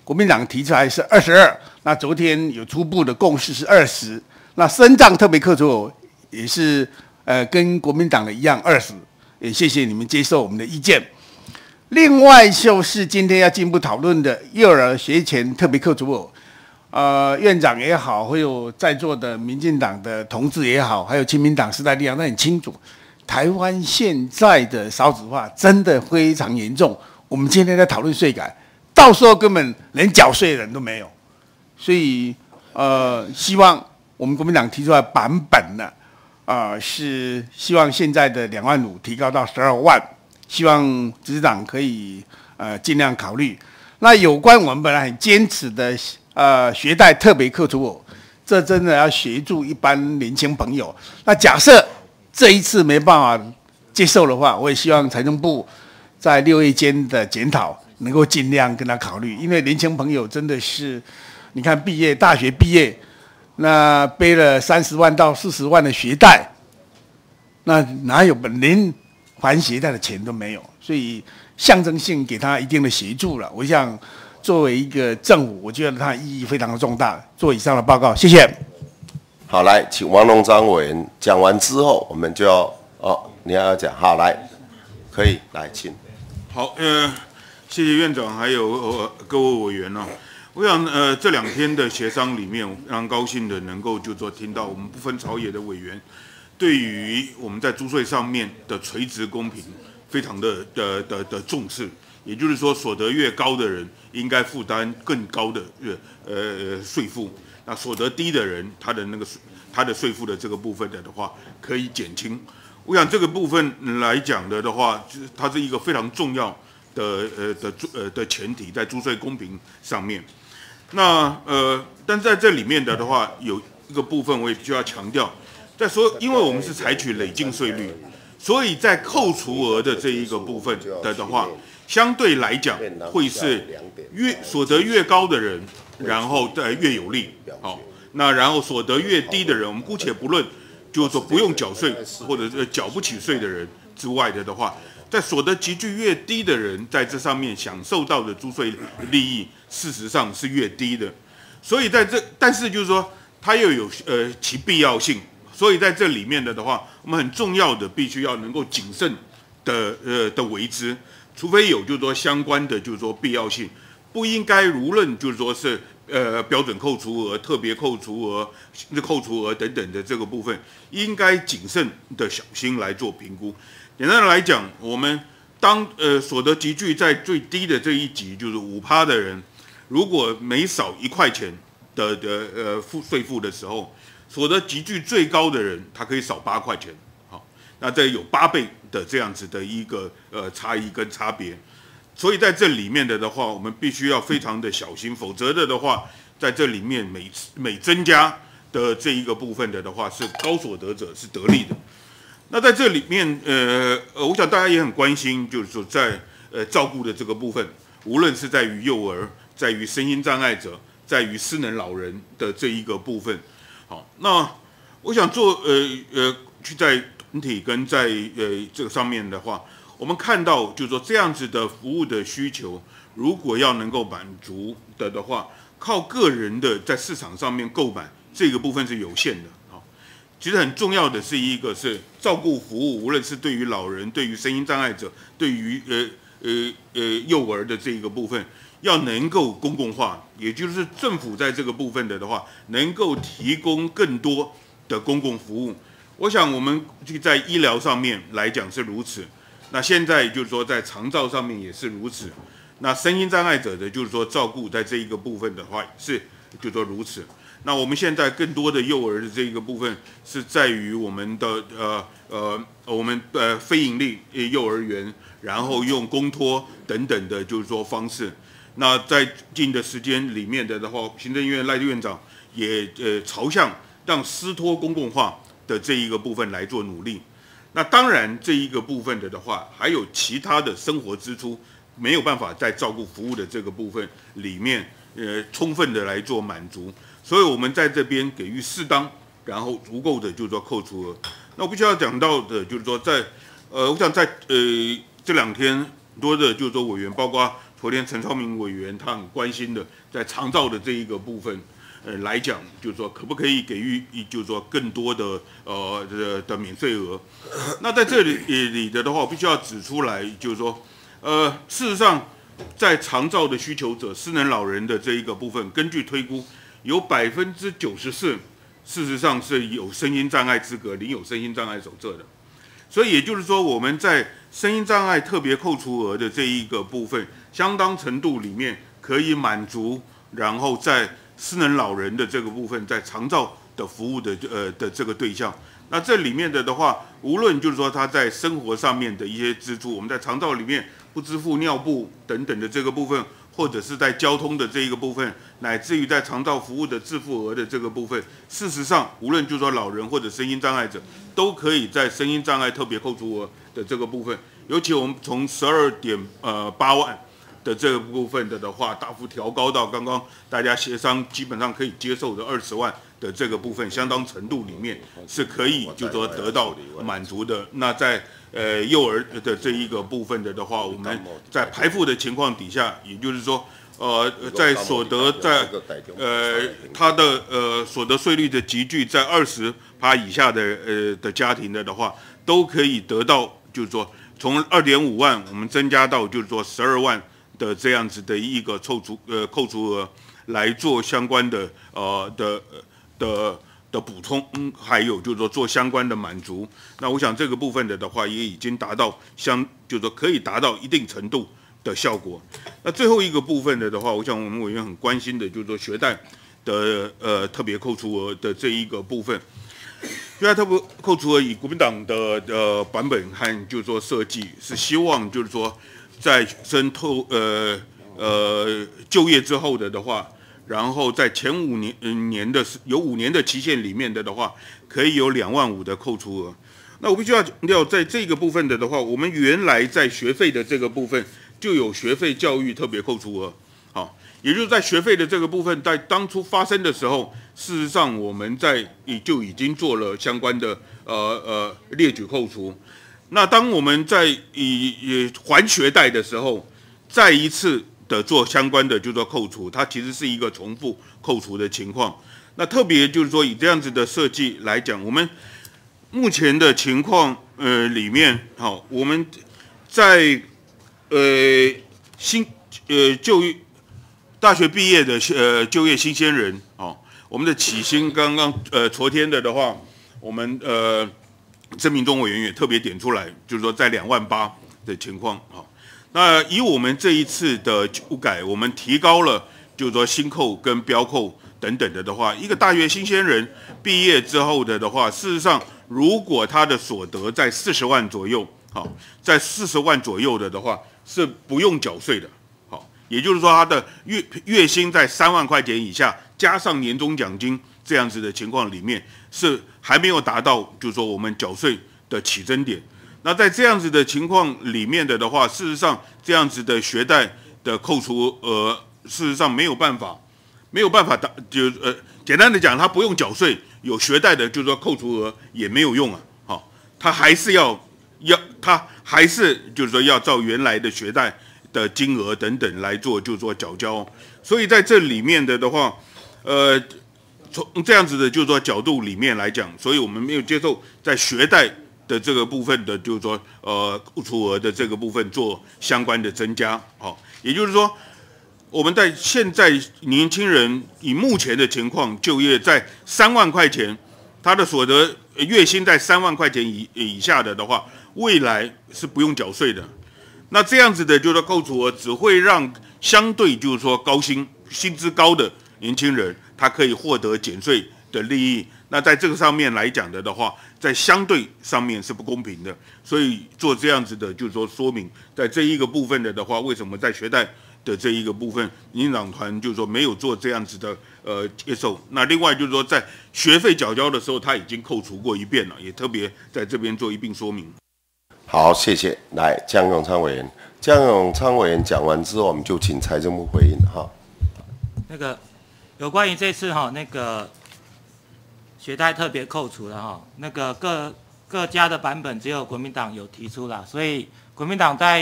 国民党提出来是二十二，那昨天有初步的共识是二十，那身障特别课除额也是呃跟国民党的一样二十，也谢谢你们接受我们的意见。另外就是今天要进一步讨论的幼儿学前特别课除额，呃，院长也好，还有在座的民进党的同志也好，还有亲民党时代力量，那很清楚，台湾现在的少子化真的非常严重。我们今天在讨论税改，到时候根本连缴税的人都没有，所以呃，希望我们国民党提出来的版本呢，啊、呃，是希望现在的两万五提高到十二万。希望执政党可以呃尽量考虑。那有关我们本来很坚持的呃学贷特别课除额，这真的要协助一般年轻朋友。那假设这一次没办法接受的话，我也希望财政部在六月间的检讨能够尽量跟他考虑，因为年轻朋友真的是，你看毕业大学毕业，那背了三十万到四十万的学贷，那哪有本连还学贷的钱都没有，所以象征性给他一定的协助了。我想作为一个政府，我觉得它意义非常的重大。做以上的报告，谢谢。 好，来，请王龙章委员讲完之后，我们就要哦，你还要讲，好，来，可以来，请。 好，呃，谢谢院长还有、呃、各位委员哦。我想，呃，这两天的协商里面，非常高兴的能够就说听到我们不分朝野的委员。对于我们在租税上面的垂直公平，非常的的的的重视，也就是说，所得越高的人应该负担更高的呃税负，那所得低的人，他的那个他的税负的这个部分的的话，可以减轻。我想这个部分来讲的的话，它是一个非常重要的呃的呃的前提，在租税公平上面。那呃，但在这里面的的话，有一个部分我也必须要强调。在说，因为我们是采取累进税率，所以在扣除额的这一个部分的的话，相对来讲会是越所得越高的人，然后再越有利。好，那然后所得越低的人，我们姑且不论，就是说不用缴税或者是缴不起税的人之外的的话，在所得集聚越低的人，在这上面享受到的租税利益，事实上是越低的。所以在这，但是就是说，它又有呃其必要性。所以在这里面的的话，我们很重要的必须要能够谨慎的呃的为之，除非有就是说相关的就是说必要性，不应该无论就是说是呃标准扣除额、特别扣除额、扣除额等等的这个部分，应该谨慎的小心来做评估。简单的来讲，我们当呃所得集聚在最低的这一级，就是五趴的人，如果每少一块钱的的呃付税负的时候，所得集聚最高的人，他可以少八块钱，好，那这有八倍的这样子的一个呃差异跟差别，所以在这里面的的话，我们必须要非常的小心，否则的的话，在这里面每每增加的这一个部分的的话，是高所得者是得利的。那在这里面，呃呃，我想大家也很关心，就是说在呃照顾的这个部分，无论是在于幼儿，在于身心障碍者，在于失能老人的这一个部分。好，那我想做呃呃，去在团体跟在呃这个上面的话，我们看到就是说这样子的服务的需求，如果要能够满足的的话，靠个人的在市场上面购买这个部分是有限的。好，其实很重要的是一个是照顾服务，无论是对于老人、对于身心障碍者、对于呃呃呃幼儿的这一个部分。要能够公共化，也就是政府在这个部分的的话，能够提供更多的公共服务。我想我们在医疗上面来讲是如此，那现在就是说在长照上面也是如此。那身心障碍者的，就是说照顾在这一个部分的话是，就是说如此。那我们现在更多的幼儿的这一个部分是在于我们的呃呃我们呃非营利幼儿园，然后用公托等等的，就是说方式。那在近的时间里面的的话，行政院赖院长也呃朝向让私托公共化的这一个部分来做努力。那当然这一个部分的的话，还有其他的生活支出没有办法在照顾服务的这个部分里面，呃充分的来做满足。所以我们在这边给予适当然后足够的就是说扣除额。那我必须要讲到的就是说在呃，我想在呃这两天多的就是说委员，包括昨天陈超明委员他很关心的，在长照的这一个部分，呃来讲，就是说可不可以给予，就是说更多的呃的的免税额。那在这里里的的话，我必须要指出来，就是说，呃，事实上，在长照的需求者，失能老人的这一个部分，根据推估，有百分之九十四，事实上是有身心障碍资格，领有身心障碍手册的。所以也就是说，我们在身心障碍特别扣除额的这一个部分，相当程度里面可以满足，然后在失能老人的这个部分，在长照的服务的呃的这个对象。那这里面的的话，无论就是说他在生活上面的一些支出，我们在长照里面不支付尿布等等的这个部分，或者是在交通的这一个部分，乃至于在长照服务的自付额的这个部分，事实上，无论就是说老人或者身心障碍者，都可以在身心障碍特别扣除额的这个部分，尤其我们从十二点呃八万的这个部分的的话，大幅调高到刚刚大家协商基本上可以接受的二十万的这个部分，相当程度里面是可以就是说得到满足的。那在呃幼儿的这一个部分的的话，我们在排付的情况底下，也就是说，呃，在所得在呃他的呃所得税率的集聚在二十趴以下的呃的家庭的的话，都可以得到，就是说从二点五万我们增加到就是说十二万的这样子的一个扣除呃扣除额来做相关的呃的的的补充，嗯，还有就是说做相关的满足。那我想这个部分的的话，也已经达到相就是说可以达到一定程度的效果。那最后一个部分的的话，我想我们委员很关心的就是说学贷的呃特别扣除额的这一个部分。学贷特别扣除额以国民党的呃版本和就是说设计是希望就是说在学生透呃呃就业之后的的话，然后在前五年、呃、年的有五年的期限里面的的话，可以有两万五的扣除额。那我必须要强调，在这个部分的的话，我们原来在学费的这个部分就有学费教育特别扣除额，好，也就是在学费的这个部分，在当初发生的时候，事实上我们在也就已经做了相关的呃呃列举扣除。那当我们在以以还学贷的时候，再一次的做相关的就是说扣除，它其实是一个重复扣除的情况。那特别就是说以这样子的设计来讲，我们目前的情况呃里面，好，我们在呃新呃就业大学毕业的呃就业新鲜人，哦，我们的起薪刚刚呃昨天的的话，我们呃曾明忠委员也特别点出来，就是说在两万八的情况，好。那以我们这一次的修改，我们提高了，就是说新扣跟标扣等等的的话，一个大学新鲜人毕业之后的的话，事实上，如果他的所得在四十万左右，好，在四十万左右的的话，是不用缴税的，好，也就是说他的月月薪在三万块钱以下，加上年终奖金这样子的情况里面，是还没有达到，就是说我们缴税的起征点。那在这样子的情况里面的的话，事实上这样子的学贷的扣除额，事实上没有办法，没有办法打，就呃简单的讲，他不用缴税，有学贷的，就是说扣除额也没有用啊，好，他还是要要他还是就是说要照原来的学贷的金额等等来做，就是说缴交。所以在这里面的的话，呃，从这样子的就是说角度里面来讲，所以我们没有接受在学贷的这个部分的，就是说，呃，扣除额的这个部分做相关的增加，好，也就是说，我们在现在年轻人以目前的情况就业在三万块钱，他的所得月薪在三万块钱以以下的的话，未来是不用缴税的。那这样子的，就是说扣除额只会让相对就是说高薪、薪资高的年轻人，他可以获得减税的利益。那在这个上面来讲的的话，在相对上面是不公平的，所以做这样子的，就是说说明，在这一个部分的的话，为什么在学贷的这一个部分，民进党团就是说没有做这样子的呃接受。那另外就是说，在学费缴交的时候，他已经扣除过一遍了，也特别在这边做一并说明。 好，谢谢。来，江永昌委员，江永昌委员讲完之后，我们就请财政部回应哈。 那个有关于这次哈那个。学贷特别扣除了哈，那个各各家的版本只有国民党有提出啦，所以国民党在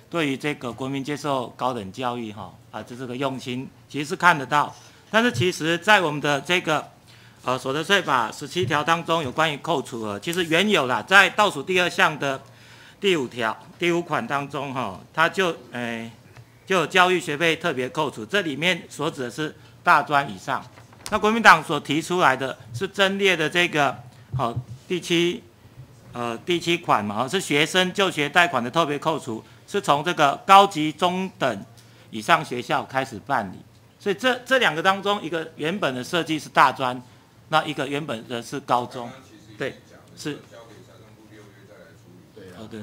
对于这个国民接受高等教育哈啊，这这个用心其实是看得到。但是其实在我们的这个呃所得税法十七条当中有关于扣除额，其实原有啦，在倒数第二项的第五条第五款当中哈，它就诶、呃、就有教育学费特别扣除，这里面所指的是大专以上。那国民党所提出来的是增列的这个好、哦、第七呃第七款嘛，是学生就学贷款的特别扣除，是从这个高级中等以上学校开始办理。所以这这两个当中，一个原本的设计是大专，那一个原本的是高中，对，是。哦对。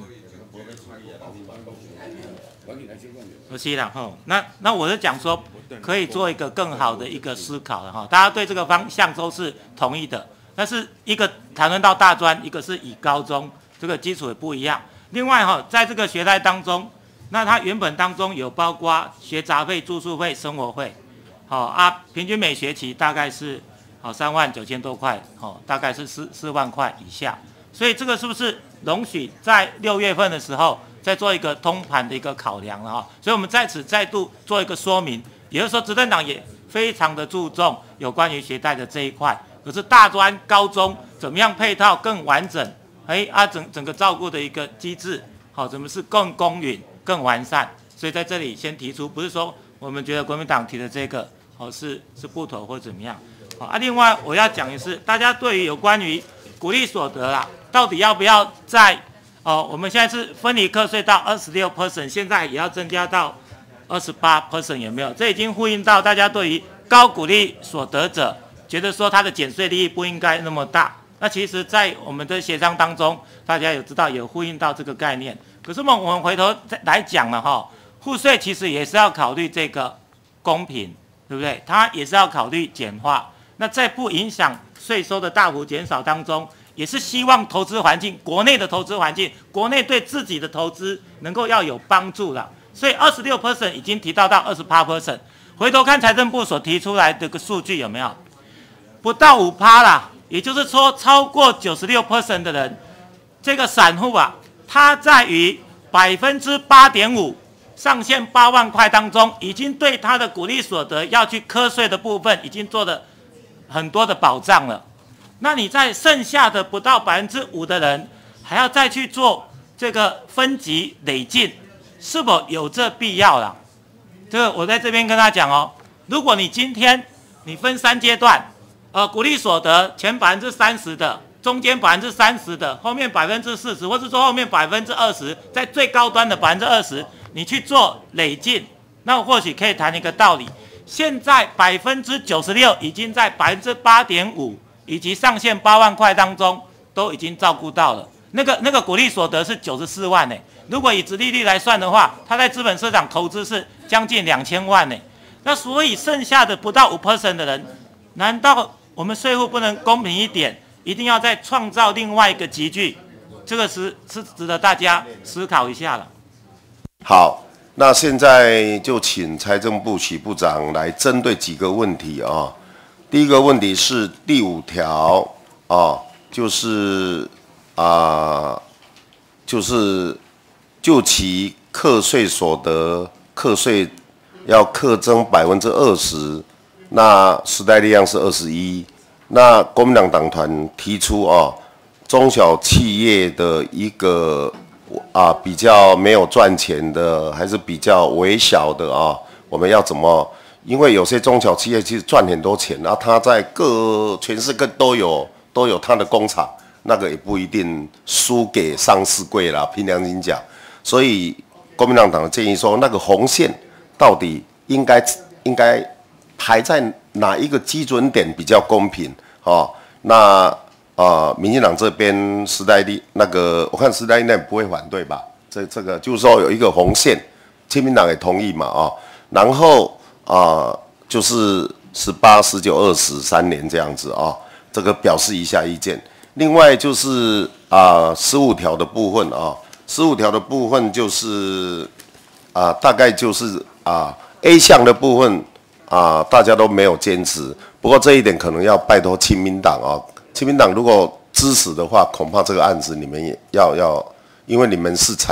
我是啦吼，那那我是讲说，可以做一个更好的一个思考的哈，大家对这个方向都是同意的，但是一个谈论到大专，一个是以高中，这个基础也不一样。另外哈，在这个学贷当中，那它原本当中有包括学杂费、住宿费、生活费，好啊，平均每学期大概是好三万九千多块，好，大概是四四万块以下，所以这个是不是容许在六月份的时候？再做一个通盘的一个考量了哈，所以我们在此再度做一个说明，也就是说，执政党也非常的注重有关于学贷的这一块，可是大专、高中怎么样配套更完整，哎啊整整个照顾的一个机制，好，怎么是更公允、更完善？所以在这里先提出，不是说我们觉得国民党提的这个好是是不妥或怎么样，好啊。另外我要讲的是，大家对于有关于股利所得啦，到底要不要在哦，我们现在是分离课税到 百分之二十六， 现在也要增加到 百分之二十八， 有没有？这已经呼应到大家对于高股利所得者觉得说他的减税利益不应该那么大。那其实，在我们的协商当中，大家有知道有呼应到这个概念。可是我们我们回头再来讲了哈，户税其实也是要考虑这个公平，对不对？它也是要考虑简化。那在不影响税收的大幅减少当中，也是希望投资环境，国内的投资环境，国内对自己的投资能够要有帮助啦。所以 百分之二十六 已经提到到 百分之二十八， 回头看财政部所提出来的个数据有没有？不到 百分之五 啦，也就是说超过 百分之九十六 的人，这个散户啊，他在于 百分之八点五 上限八万块当中，已经对他的股利所得要去课税的部分已经做了很多的保障了。那你在剩下的不到 百分之五 的人，还要再去做这个分级累进，是否有这必要啦？这个我在这边跟他讲哦，如果你今天你分三阶段，呃，股利所得前 百分之三十 的，中间 百分之三十 的，后面 百分之四十，或是说后面 百分之二十， 在最高端的 百分之二十， 你去做累进，那或许可以谈一个道理。现在 百分之九十六 已经在 百分之八点五 以及上限八万块当中都已经照顾到了，那个那个股利所得是九十四万呢。如果以殖利率来算的话，它在资本市场投资是将近两千万呢。那所以剩下的不到 百分之五 的人，难道我们税务不能公平一点，一定要再创造另外一个集聚？这个是是值得大家思考一下了。 好，那现在就请财政部许部长来针对几个问题啊。第一个问题是第五条啊，就是啊、呃，就是就其课税所得课税要课征百分之二十，那时代力量是二十一，那国民党党团提出啊，中小企业的一个啊比较没有赚钱的，还是比较微小的啊，我们要怎么？因为有些中小企业其实赚很多钱，然后他在各全市各都有都有他的工厂，那个也不一定输给上市柜啦。凭良心讲，所以国民党党的建议说，那个红线到底应该应该排在哪一个基准点比较公平？哦，那啊、呃，民进党这边时代力那个，我看时代力量不会反对吧？这这个就是说有一个红线，亲民党也同意嘛，啊、哦，然后。啊、呃，就是十八、十九、二十三年这样子啊、哦，这个表示一下意见。另外就是啊，十五条的部分啊，十五条的部分就是啊，大概就是啊 A 项的部分啊，大家都没有坚持。不过这一点可能要拜托亲民党啊，亲民党如果支持的话，恐怕这个案子你们也要要，因为你们是采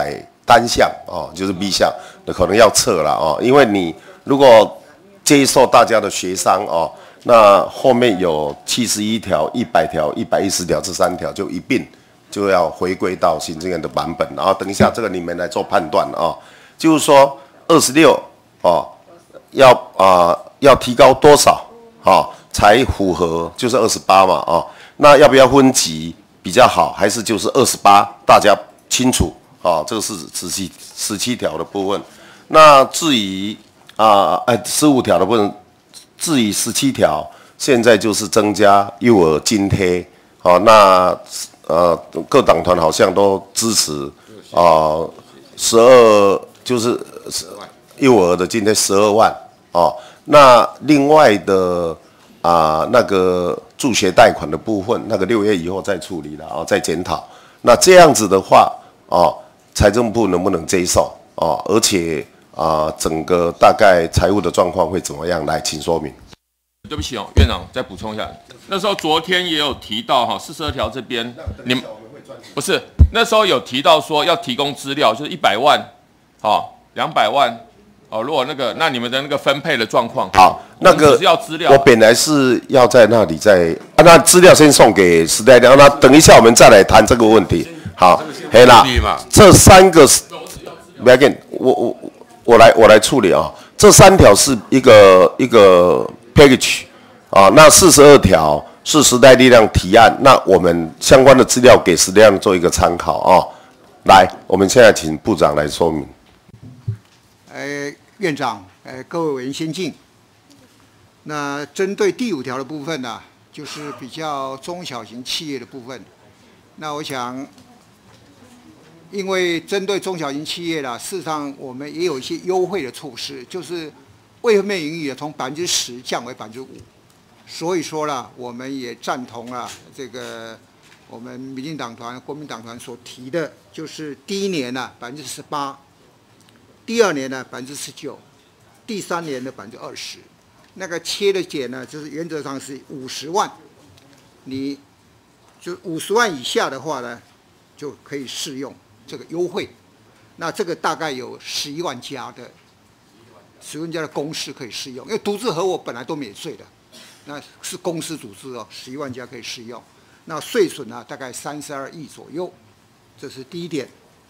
单项哦，就是 B 项，那可能要撤了哦，因为你如果接受大家的协商哦，那后面有七十一条、一百条、一百一十条这三条就一并就要回归到行政院的版本，然后等一下这个你们来做判断啊、哦，就是说二十六哦，要啊、呃、要提高多少哦才符合，就是二十八嘛哦，那要不要分级比较好，还是就是二十八？大家清楚啊、哦，这个是十七十七条的部分。那至于啊呃十五条的部分，至于十七条，现在就是增加幼儿津贴。好、哦，那呃各党团好像都支持啊，十、呃、二就是幼儿的津贴十二万哦。那另外的啊、呃、那个助学贷款的部分，那个六月以后再处理了啊、哦，再检讨。那这样子的话哦，财政部能不能接受哦？而且啊、呃，整个大概财务的状况会怎么样？来，请说明。 对不起哦，院长再补充一下，那时候昨天也有提到哈，四十二条这边，你们不是那时候有提到说要提供资料，就是一百万，哦，两百万，哦，如果那个那你们的那个分配的状况， 好，那个只是要资料， 我本来是要在那里再啊，那资料先送给时代亮，那等一下我们再来谈这个问题。好，黑啦，这三个不要紧，我我我来我来处理啊，这三条是一个一个。package 啊，那四十二条是时代力量提案，那我们相关的资料给时代力量做一个参考啊。来，我们现在请部长来说明。 呃，院长，呃，各位委员先进。那针对第五条的部分呢、啊，就是比较中小型企业的部分。那我想，因为针对中小型企业啦，事实上我们也有一些优惠的措施，就是。未分配盈余从百分之十降为百分之五，所以说呢，我们也赞同了这个我们民进党团、国民党团所提的，就是第一年呢百分之十八，第二年呢百分之十九，第三年的百分之二十。那个切的减呢，就是原则上是五十万，你就五十万以下的话呢，就可以适用这个优惠。那这个大概有十一万家的。十万家的公司可以适用，因为独资合伙本来都免税的，那是公司组织哦，十一万家可以适用。那税损呢，大概三十二亿左右，这是第一点。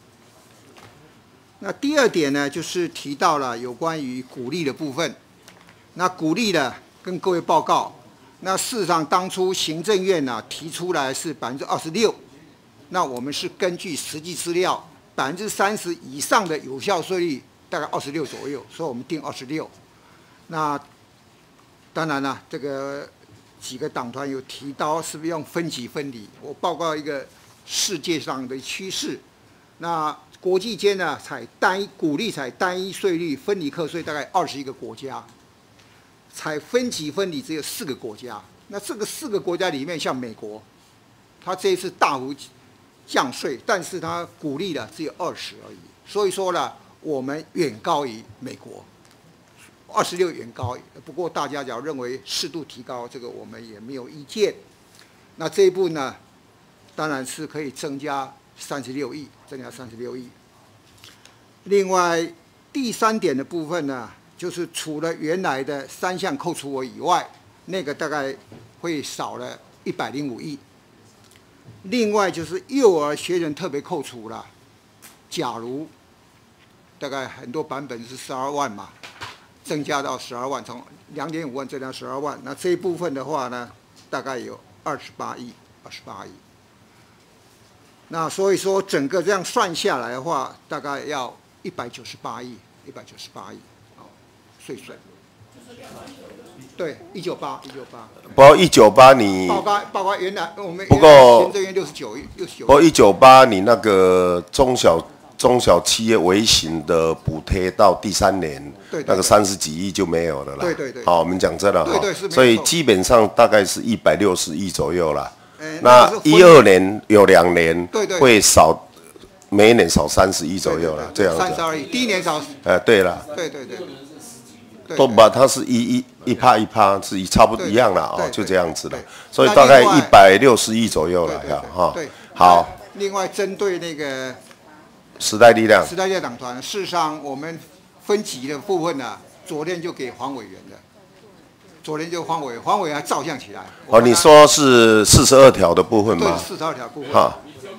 那第二点呢，就是提到了有关于股利的部分。那股利呢，跟各位报告，那事实上当初行政院呢、啊、提出来是百分之二十六，那我们是根据实际资料，百分之三十以上的有效税率。大概二十六左右，所以我们定二十六。那当然了，这个几个党团有提到是不是用分级分离？我报告一个世界上的趋势。那国际间呢，采单一鼓励采单一税率分离课税，大概二十一个国家，采分级分离只有四个国家。那这个四个国家里面，像美国，它这一次大幅降税，但是它鼓励的只有二十而已。所以说呢。我们远高于美国，二十六远高。不过大家只要认为适度提高，这个我们也没有意见。那这一步呢，当然是可以增加三十六亿，增加三十六亿。另外第三点的部分呢，就是除了原来的三项扣除额以外，那个大概会少了一百零五亿。另外就是幼儿学人特别扣除了，假如。大概很多版本是十二万嘛，增加到十二万，从两点五万增加十二万。那这一部分的话呢，大概有二十八亿，二十八亿。那所以说整个这样算下来的话，大概要一百九十八亿，一百九十八亿，哦，税损。对，一九八，一九八。 不过一九八你。 报告报告原来我们不过行政院六十九亿，六十九。 不过一九八你那个中小。中小企业微型的补贴到第三年， 对对对那个三十几亿就没有了啦。 对对对。 好，我们讲真的哈， 对对， 所以基本上大概是一百六十亿左右啦。 欸、 那一二年有两年， 对对， 会少，每一年少三十亿左右啦，这样子。 三十二亿，第一年少。 呃，对了。 对对对。 都把它是一一一趴一趴是一差不多一样了哦，就这样子的，所以大概一百六十亿左右了呀哈。 对， 好。 另外针对那个。 时代力量。 时代力量党团，事实上我们分级的部分呢、啊，昨天就给黄委员的，昨天就黄委员，黄委员还照相起来。 哦，你说是四十二条的部分吗？ 对，四十二条部分。 哈。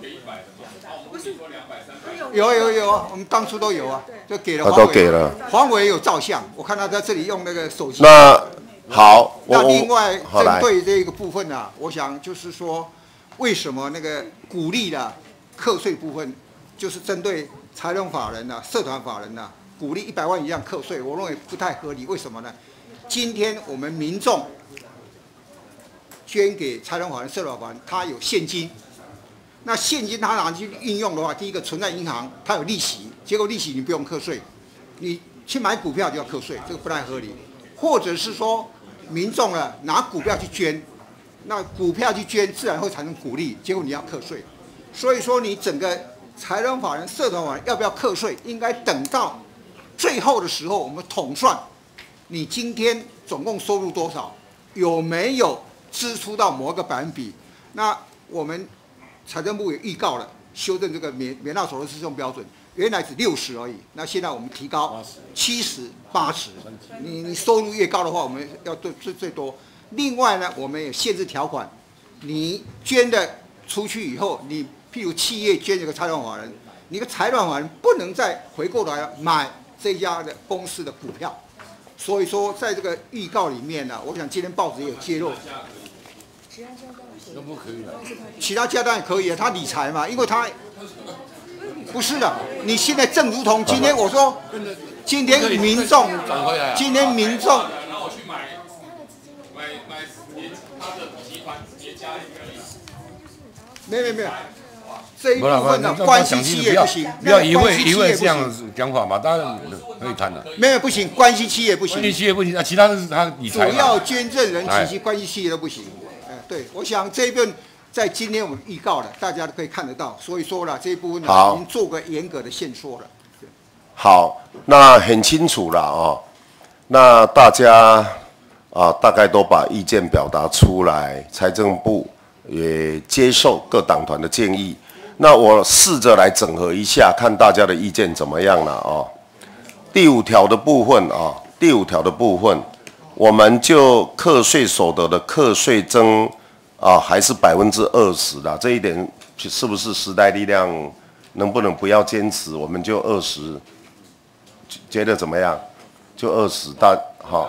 有有有啊，我们当初都有啊，就给了黄委。 都给了。 黄委有照相，我看他在这里用那个手机。 那好， 那另外针对这个部分呢、啊，我想就是说，为什么那个鼓励的课税部分，就是针对财团法人呐、啊、社团法人呐、啊，鼓励一百万以上课税，我认为不太合理。为什么呢？今天我们民众捐给财团法人、社团法人，他有现金。那现金他拿去运用的话，第一个存在银行，它有利息，结果利息你不用课税，你去买股票就要课税，这个不太合理。或者是说，民众呢拿股票去捐，那股票去捐自然会产生股利，结果你要课税。所以说，你整个财团法人、社团法人要不要课税，应该等到最后的时候，我们统算你今天总共收入多少，有没有支出到某一个百分比，那我们。财政部也预告了修正这个免免纳所得适用标准，原来只六十而已，那现在我们提高七十、八十。你你收入越高的话，我们要最最最多。另外呢，我们也限制条款，你捐的出去以后，你譬如企业捐这个财团法人，你个财团法人不能再回过来买这家的公司的股票。所以说，在这个预告里面呢，我想今天报纸也有揭露。 都不可以了， 其他家当然可以啊，他理财嘛，因为他不是的。你现在正如同今天我说，今天民众，今天民众， 然后去买买买他的集团叠加也可以。 没有没有没有，这一部分呢，关系企业不行， 不要一味一味这样讲法嘛，当然可以谈的。 没有不行，关系企业不行， 关系企业不行，那其他的是他理财。 主要捐赠人及其关系企业都不行。对，我想这一份在今天我们预告了，大家都可以看得到。所以说了这一部分呢，已经做个严格的限缩了。 好，那很清楚了哦。那大家啊，大概都把意见表达出来，财政部也接受各党团的建议。那我试着来整合一下，看大家的意见怎么样了哦。第五条的部分啊，第五条的部分。我们就课税所得的课税征啊，还是百分之二十啦。这一点是不是时代力量能不能不要坚持？我们就二十，觉得怎么样？就二十大好。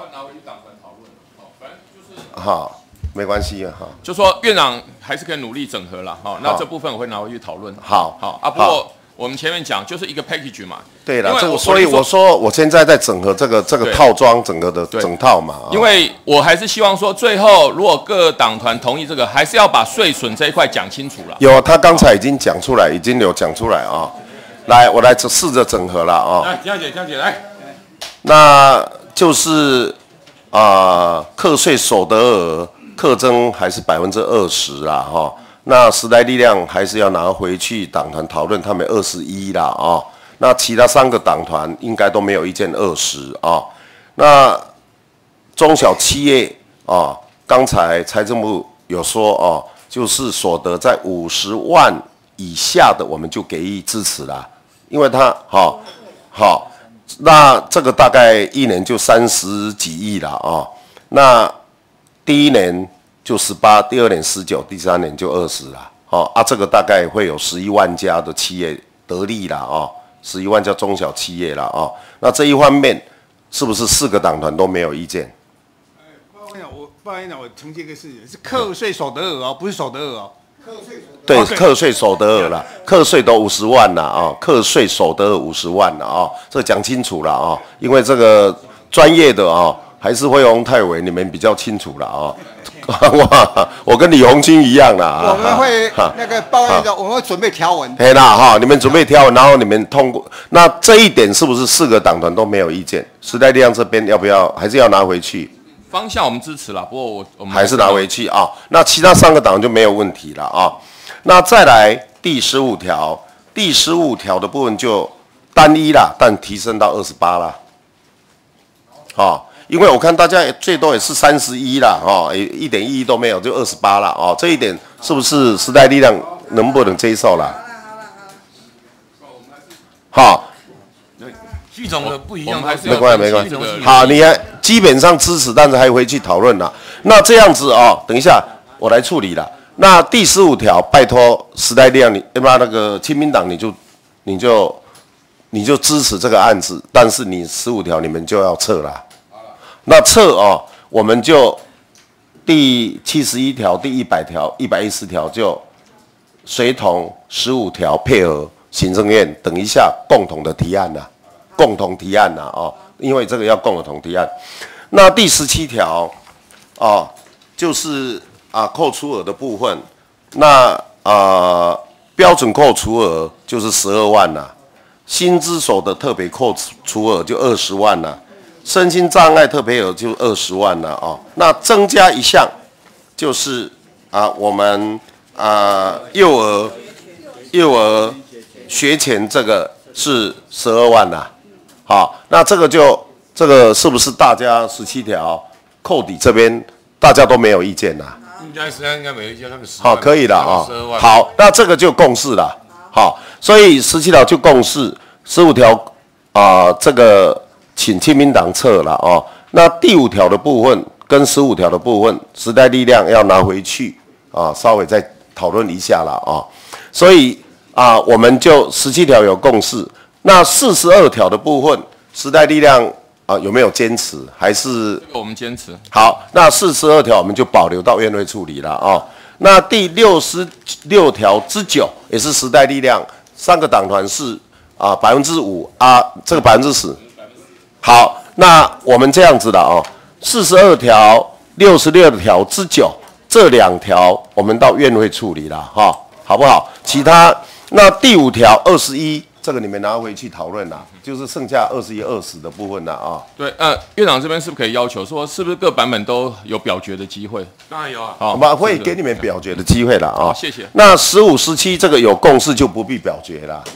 好，没关系哈。 就说院长还是可以努力整合了哈。那这部分我会拿回去讨论。 好， 好啊。不过我们前面讲就是一个 package 嘛。 对了，这所以我说我现在在整合这个这个套装整个的整套嘛。 因为我还是希望说，最后如果各党团同意这个，还是要把税损这一块讲清楚了。 有，他刚才已经讲出来，已经有讲出来啊。来，我来试着整合了啊。 来，江姐，江姐来。 那就是啊，课税所得额课征还是百分之二十啦哈。那时代力量还是要拿回去党团讨论，他们二十一啦啊。那其他三个党团应该都没有意见二十啊。那中小企业啊，刚才财政部有说哦、啊，就是所得在五十万以下的，我们就给予支持啦，因为他好好，那这个大概一年就三十几亿了啊。那第一年就十八，第二年十九，第三年就二十了。哦啊，这个大概会有十一万家的企业得利啦啊。十一万家中小企业了啊，那这一方面是不是四个党团都没有意见？ 我不好意思，我澄清一个事情，是课税所得额哦，不是所得额哦。 对，课税所得额啦，课税都五十万了啊，课税所得额五十万了啊，这讲清楚了啊，因为这个专业的啊，还是会洪泰伟你们比较清楚了啊。哇，我跟李红军一样啦。 我们会那个报案的，我们会准备条文。 对啦哈，你们准备条文，然后你们通过。那这一点是不是四个党团都没有意见？时代力量这边要不要，还是要拿回去？ 方向我们支持啦，不过我我们还是拿回去啊。那其他三个党就没有问题了啊。那再来第十五条，第十五条的部分就单一啦，但提升到二十八啦。啊。因为我看大家最多也是三十一啦，哦，一点意义都没有，就二十八啦，哦，这一点是不是时代力量能不能接受啦？ 好。 系统的不一样，还是没关系，没关系。好，你还基本上支持，但是还回去讨论啦。那这样子哦，等一下我来处理了。那第十五条，拜托时代力量，你要不然那个亲民党你就你就你就支持这个案子，但是你十五条你们就要撤啦。那撤哦，我们就第七十一条、第一百条、一百一十条就随同十五条配合行政院，等一下共同的提案啦。共同提案呐、啊，哦，因为这个要共同提案。那第十七条，哦，就是啊扣除额的部分，那啊标准扣除额就是十二万呐、啊，薪资所得特别扣除额就二十万呐、啊，身心障碍特别额就二十万呐、啊，哦，那增加一项就是啊我们啊幼儿幼儿学前这个是十二万呐、啊。好，那这个就这个是不是大家十七条扣抵这边大家都没有意见啦？ 应该实际上应该没有意见，他们好可以了啊。好，那这个就共识了。好，所以十七条就共识，十五条啊、呃，这个请亲民党撤了哦。那第五条的部分跟十五条的部分，时代力量要拿回去啊，稍微再讨论一下了啊。所以啊，我们就十七条有共识。那四十二条的部分，时代力量啊有没有坚持？还是我们坚持。 好，那四十二条我们就保留到院会处理了啊、哦。那第六十六条之九也是时代力量，三个党团是啊百分之五啊，这个百分之十。好，那我们这样子的哦，四十二条、六十六条之九这两条我们到院会处理了哈、哦，好不好？其他那第五条二十一。这个你们拿回去讨论啦，就是剩下二十一、二十的部分啦啊。 对，呃，院长这边是不是可以要求说，是不是各版本都有表决的机会？ 当然有啊。 好，我们会给你们表决的机会啦啊。 谢谢。 那十五、十七这个有共识就不必表决啦。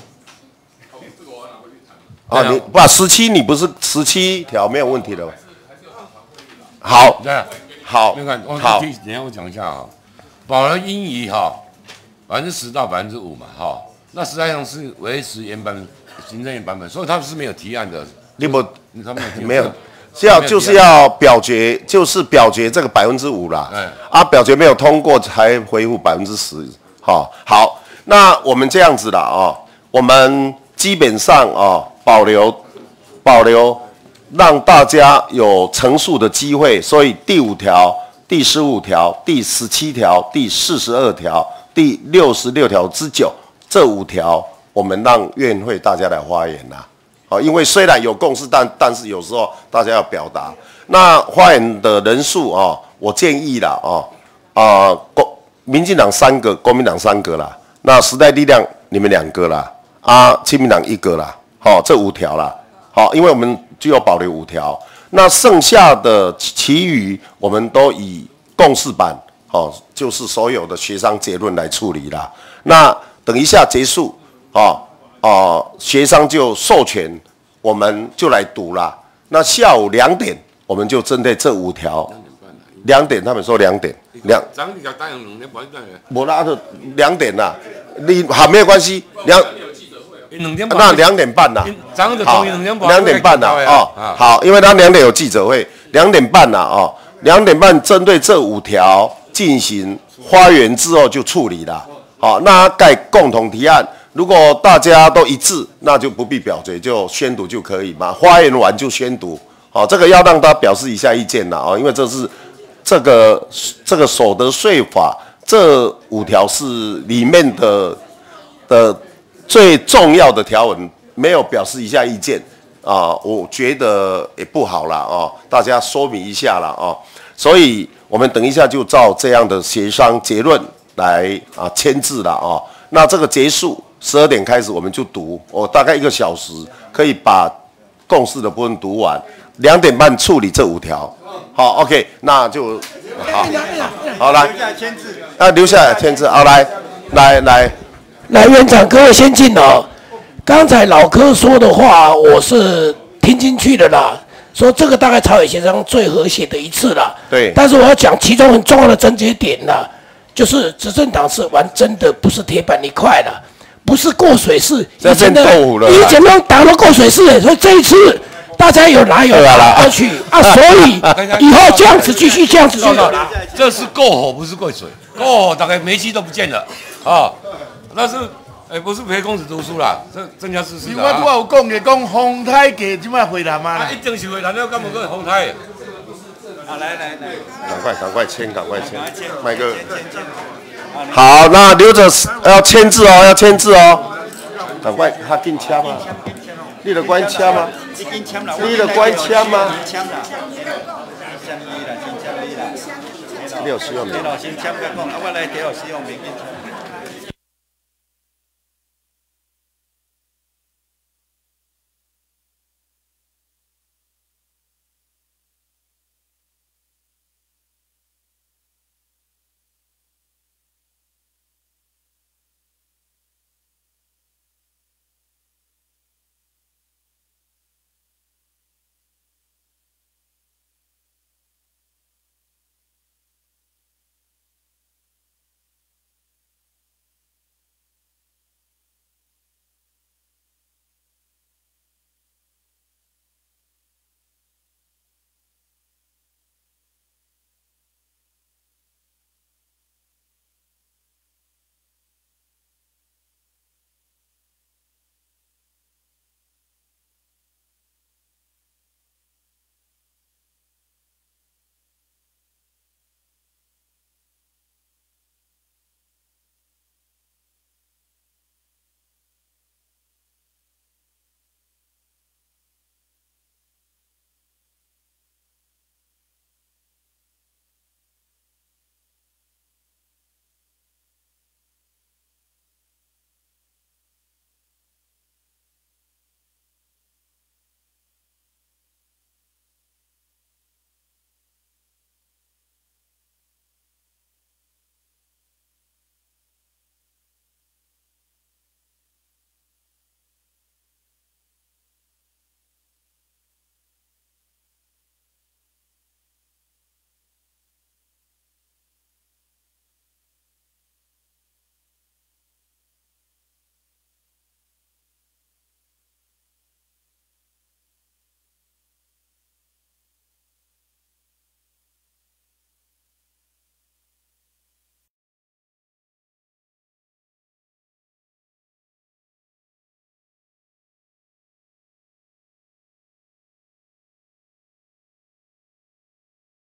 啊，你不十七你不是十七条没有问题的。好，好， 那个， 好， 等一下我讲一下啊，保留英语哈，百分之十到百分之五嘛哈。那实际上是维持原版行政院版本，所以他们是没有提案的。 你不， 他们没有，是要就是要表决，就是表决这个百分之五啦。哎，啊，表决没有通过才恢复百分之十。好，好，那我们这样子啦哦，我们基本上哦保留保留，让大家有陈述的机会。所以第五条、第十五条、第十七条、第四十二条、第六十六条之九。这五条，我们让院会大家来发言啦。好，因为虽然有共识，但但是有时候大家要表达。那发言的人数啊、哦，我建议啦，哦，啊，国民进党三个，国民党三个啦，那时代力量你们两个啦，啊，亲民党一个啦，好、哦，这五条啦，好、哦，因为我们就要保留五条，那剩下的其余我们都以共识版，哦，就是所有的协商结论来处理啦。那等一下结束，啊、哦、啊，协商就授权，我们就来读啦。那下午两点，我们就针对这五条。两点，他们说两点，两。 咱们答应两点半的。 我那就两点啦，你好没有关系，两。 两点半。那两点半啦。 好， 两点半啦，哦，好，因为他两点有记者会，两点半啦，哦，两点半针对这五条进行发言之后就处理啦。好，那盖共同提案，如果大家都一致，那就不必表决，就宣读就可以嘛。发言完就宣读，好，这个要让他表示一下意见啦啊，因为这是这个这个所得税法这五条是里面的的最重要的条文，没有表示一下意见啊，我觉得也不好啦啊，大家说明一下啦啊，所以我们等一下就照这样的协商结论。来啊签字了啊，那这个结束十二点开始我们就读，我、哦、大概一个小时可以把共识的部分读完，两点半处理这五条。好 ，OK， 那就好，好来，那留下来签字，好来来来， 来院长各位先进哦，刚才老柯说的话我是听进去的啦，说这个大概朝野协商最和谐的一次啦。 对， 但是我要讲其中很重要的症结点啦。就是执政党是玩真的，不是铁板一块的。 不是过水式， 这以前的变豆腐了啦以前都打到过水式的，所以这一次大家有来有打过去啊，所以以后这样子继续这样子去。 这是过火，不是过水。过火大概煤气都不见了啊，那是哎、不是陪公子读书啦，这增加知识啦。 我拄有讲的，讲风台价即摆回南嘛啦。 一定是回南，要干嘛个红台？ 好，来来来， 赶快赶快签，赶快签，麦哥。好，那留着要签字哦，要签字哦。赶快，他进签吗？你的关签吗？你的关签吗？你有使用名？ 先签甲讲，啊，我来第二使用名。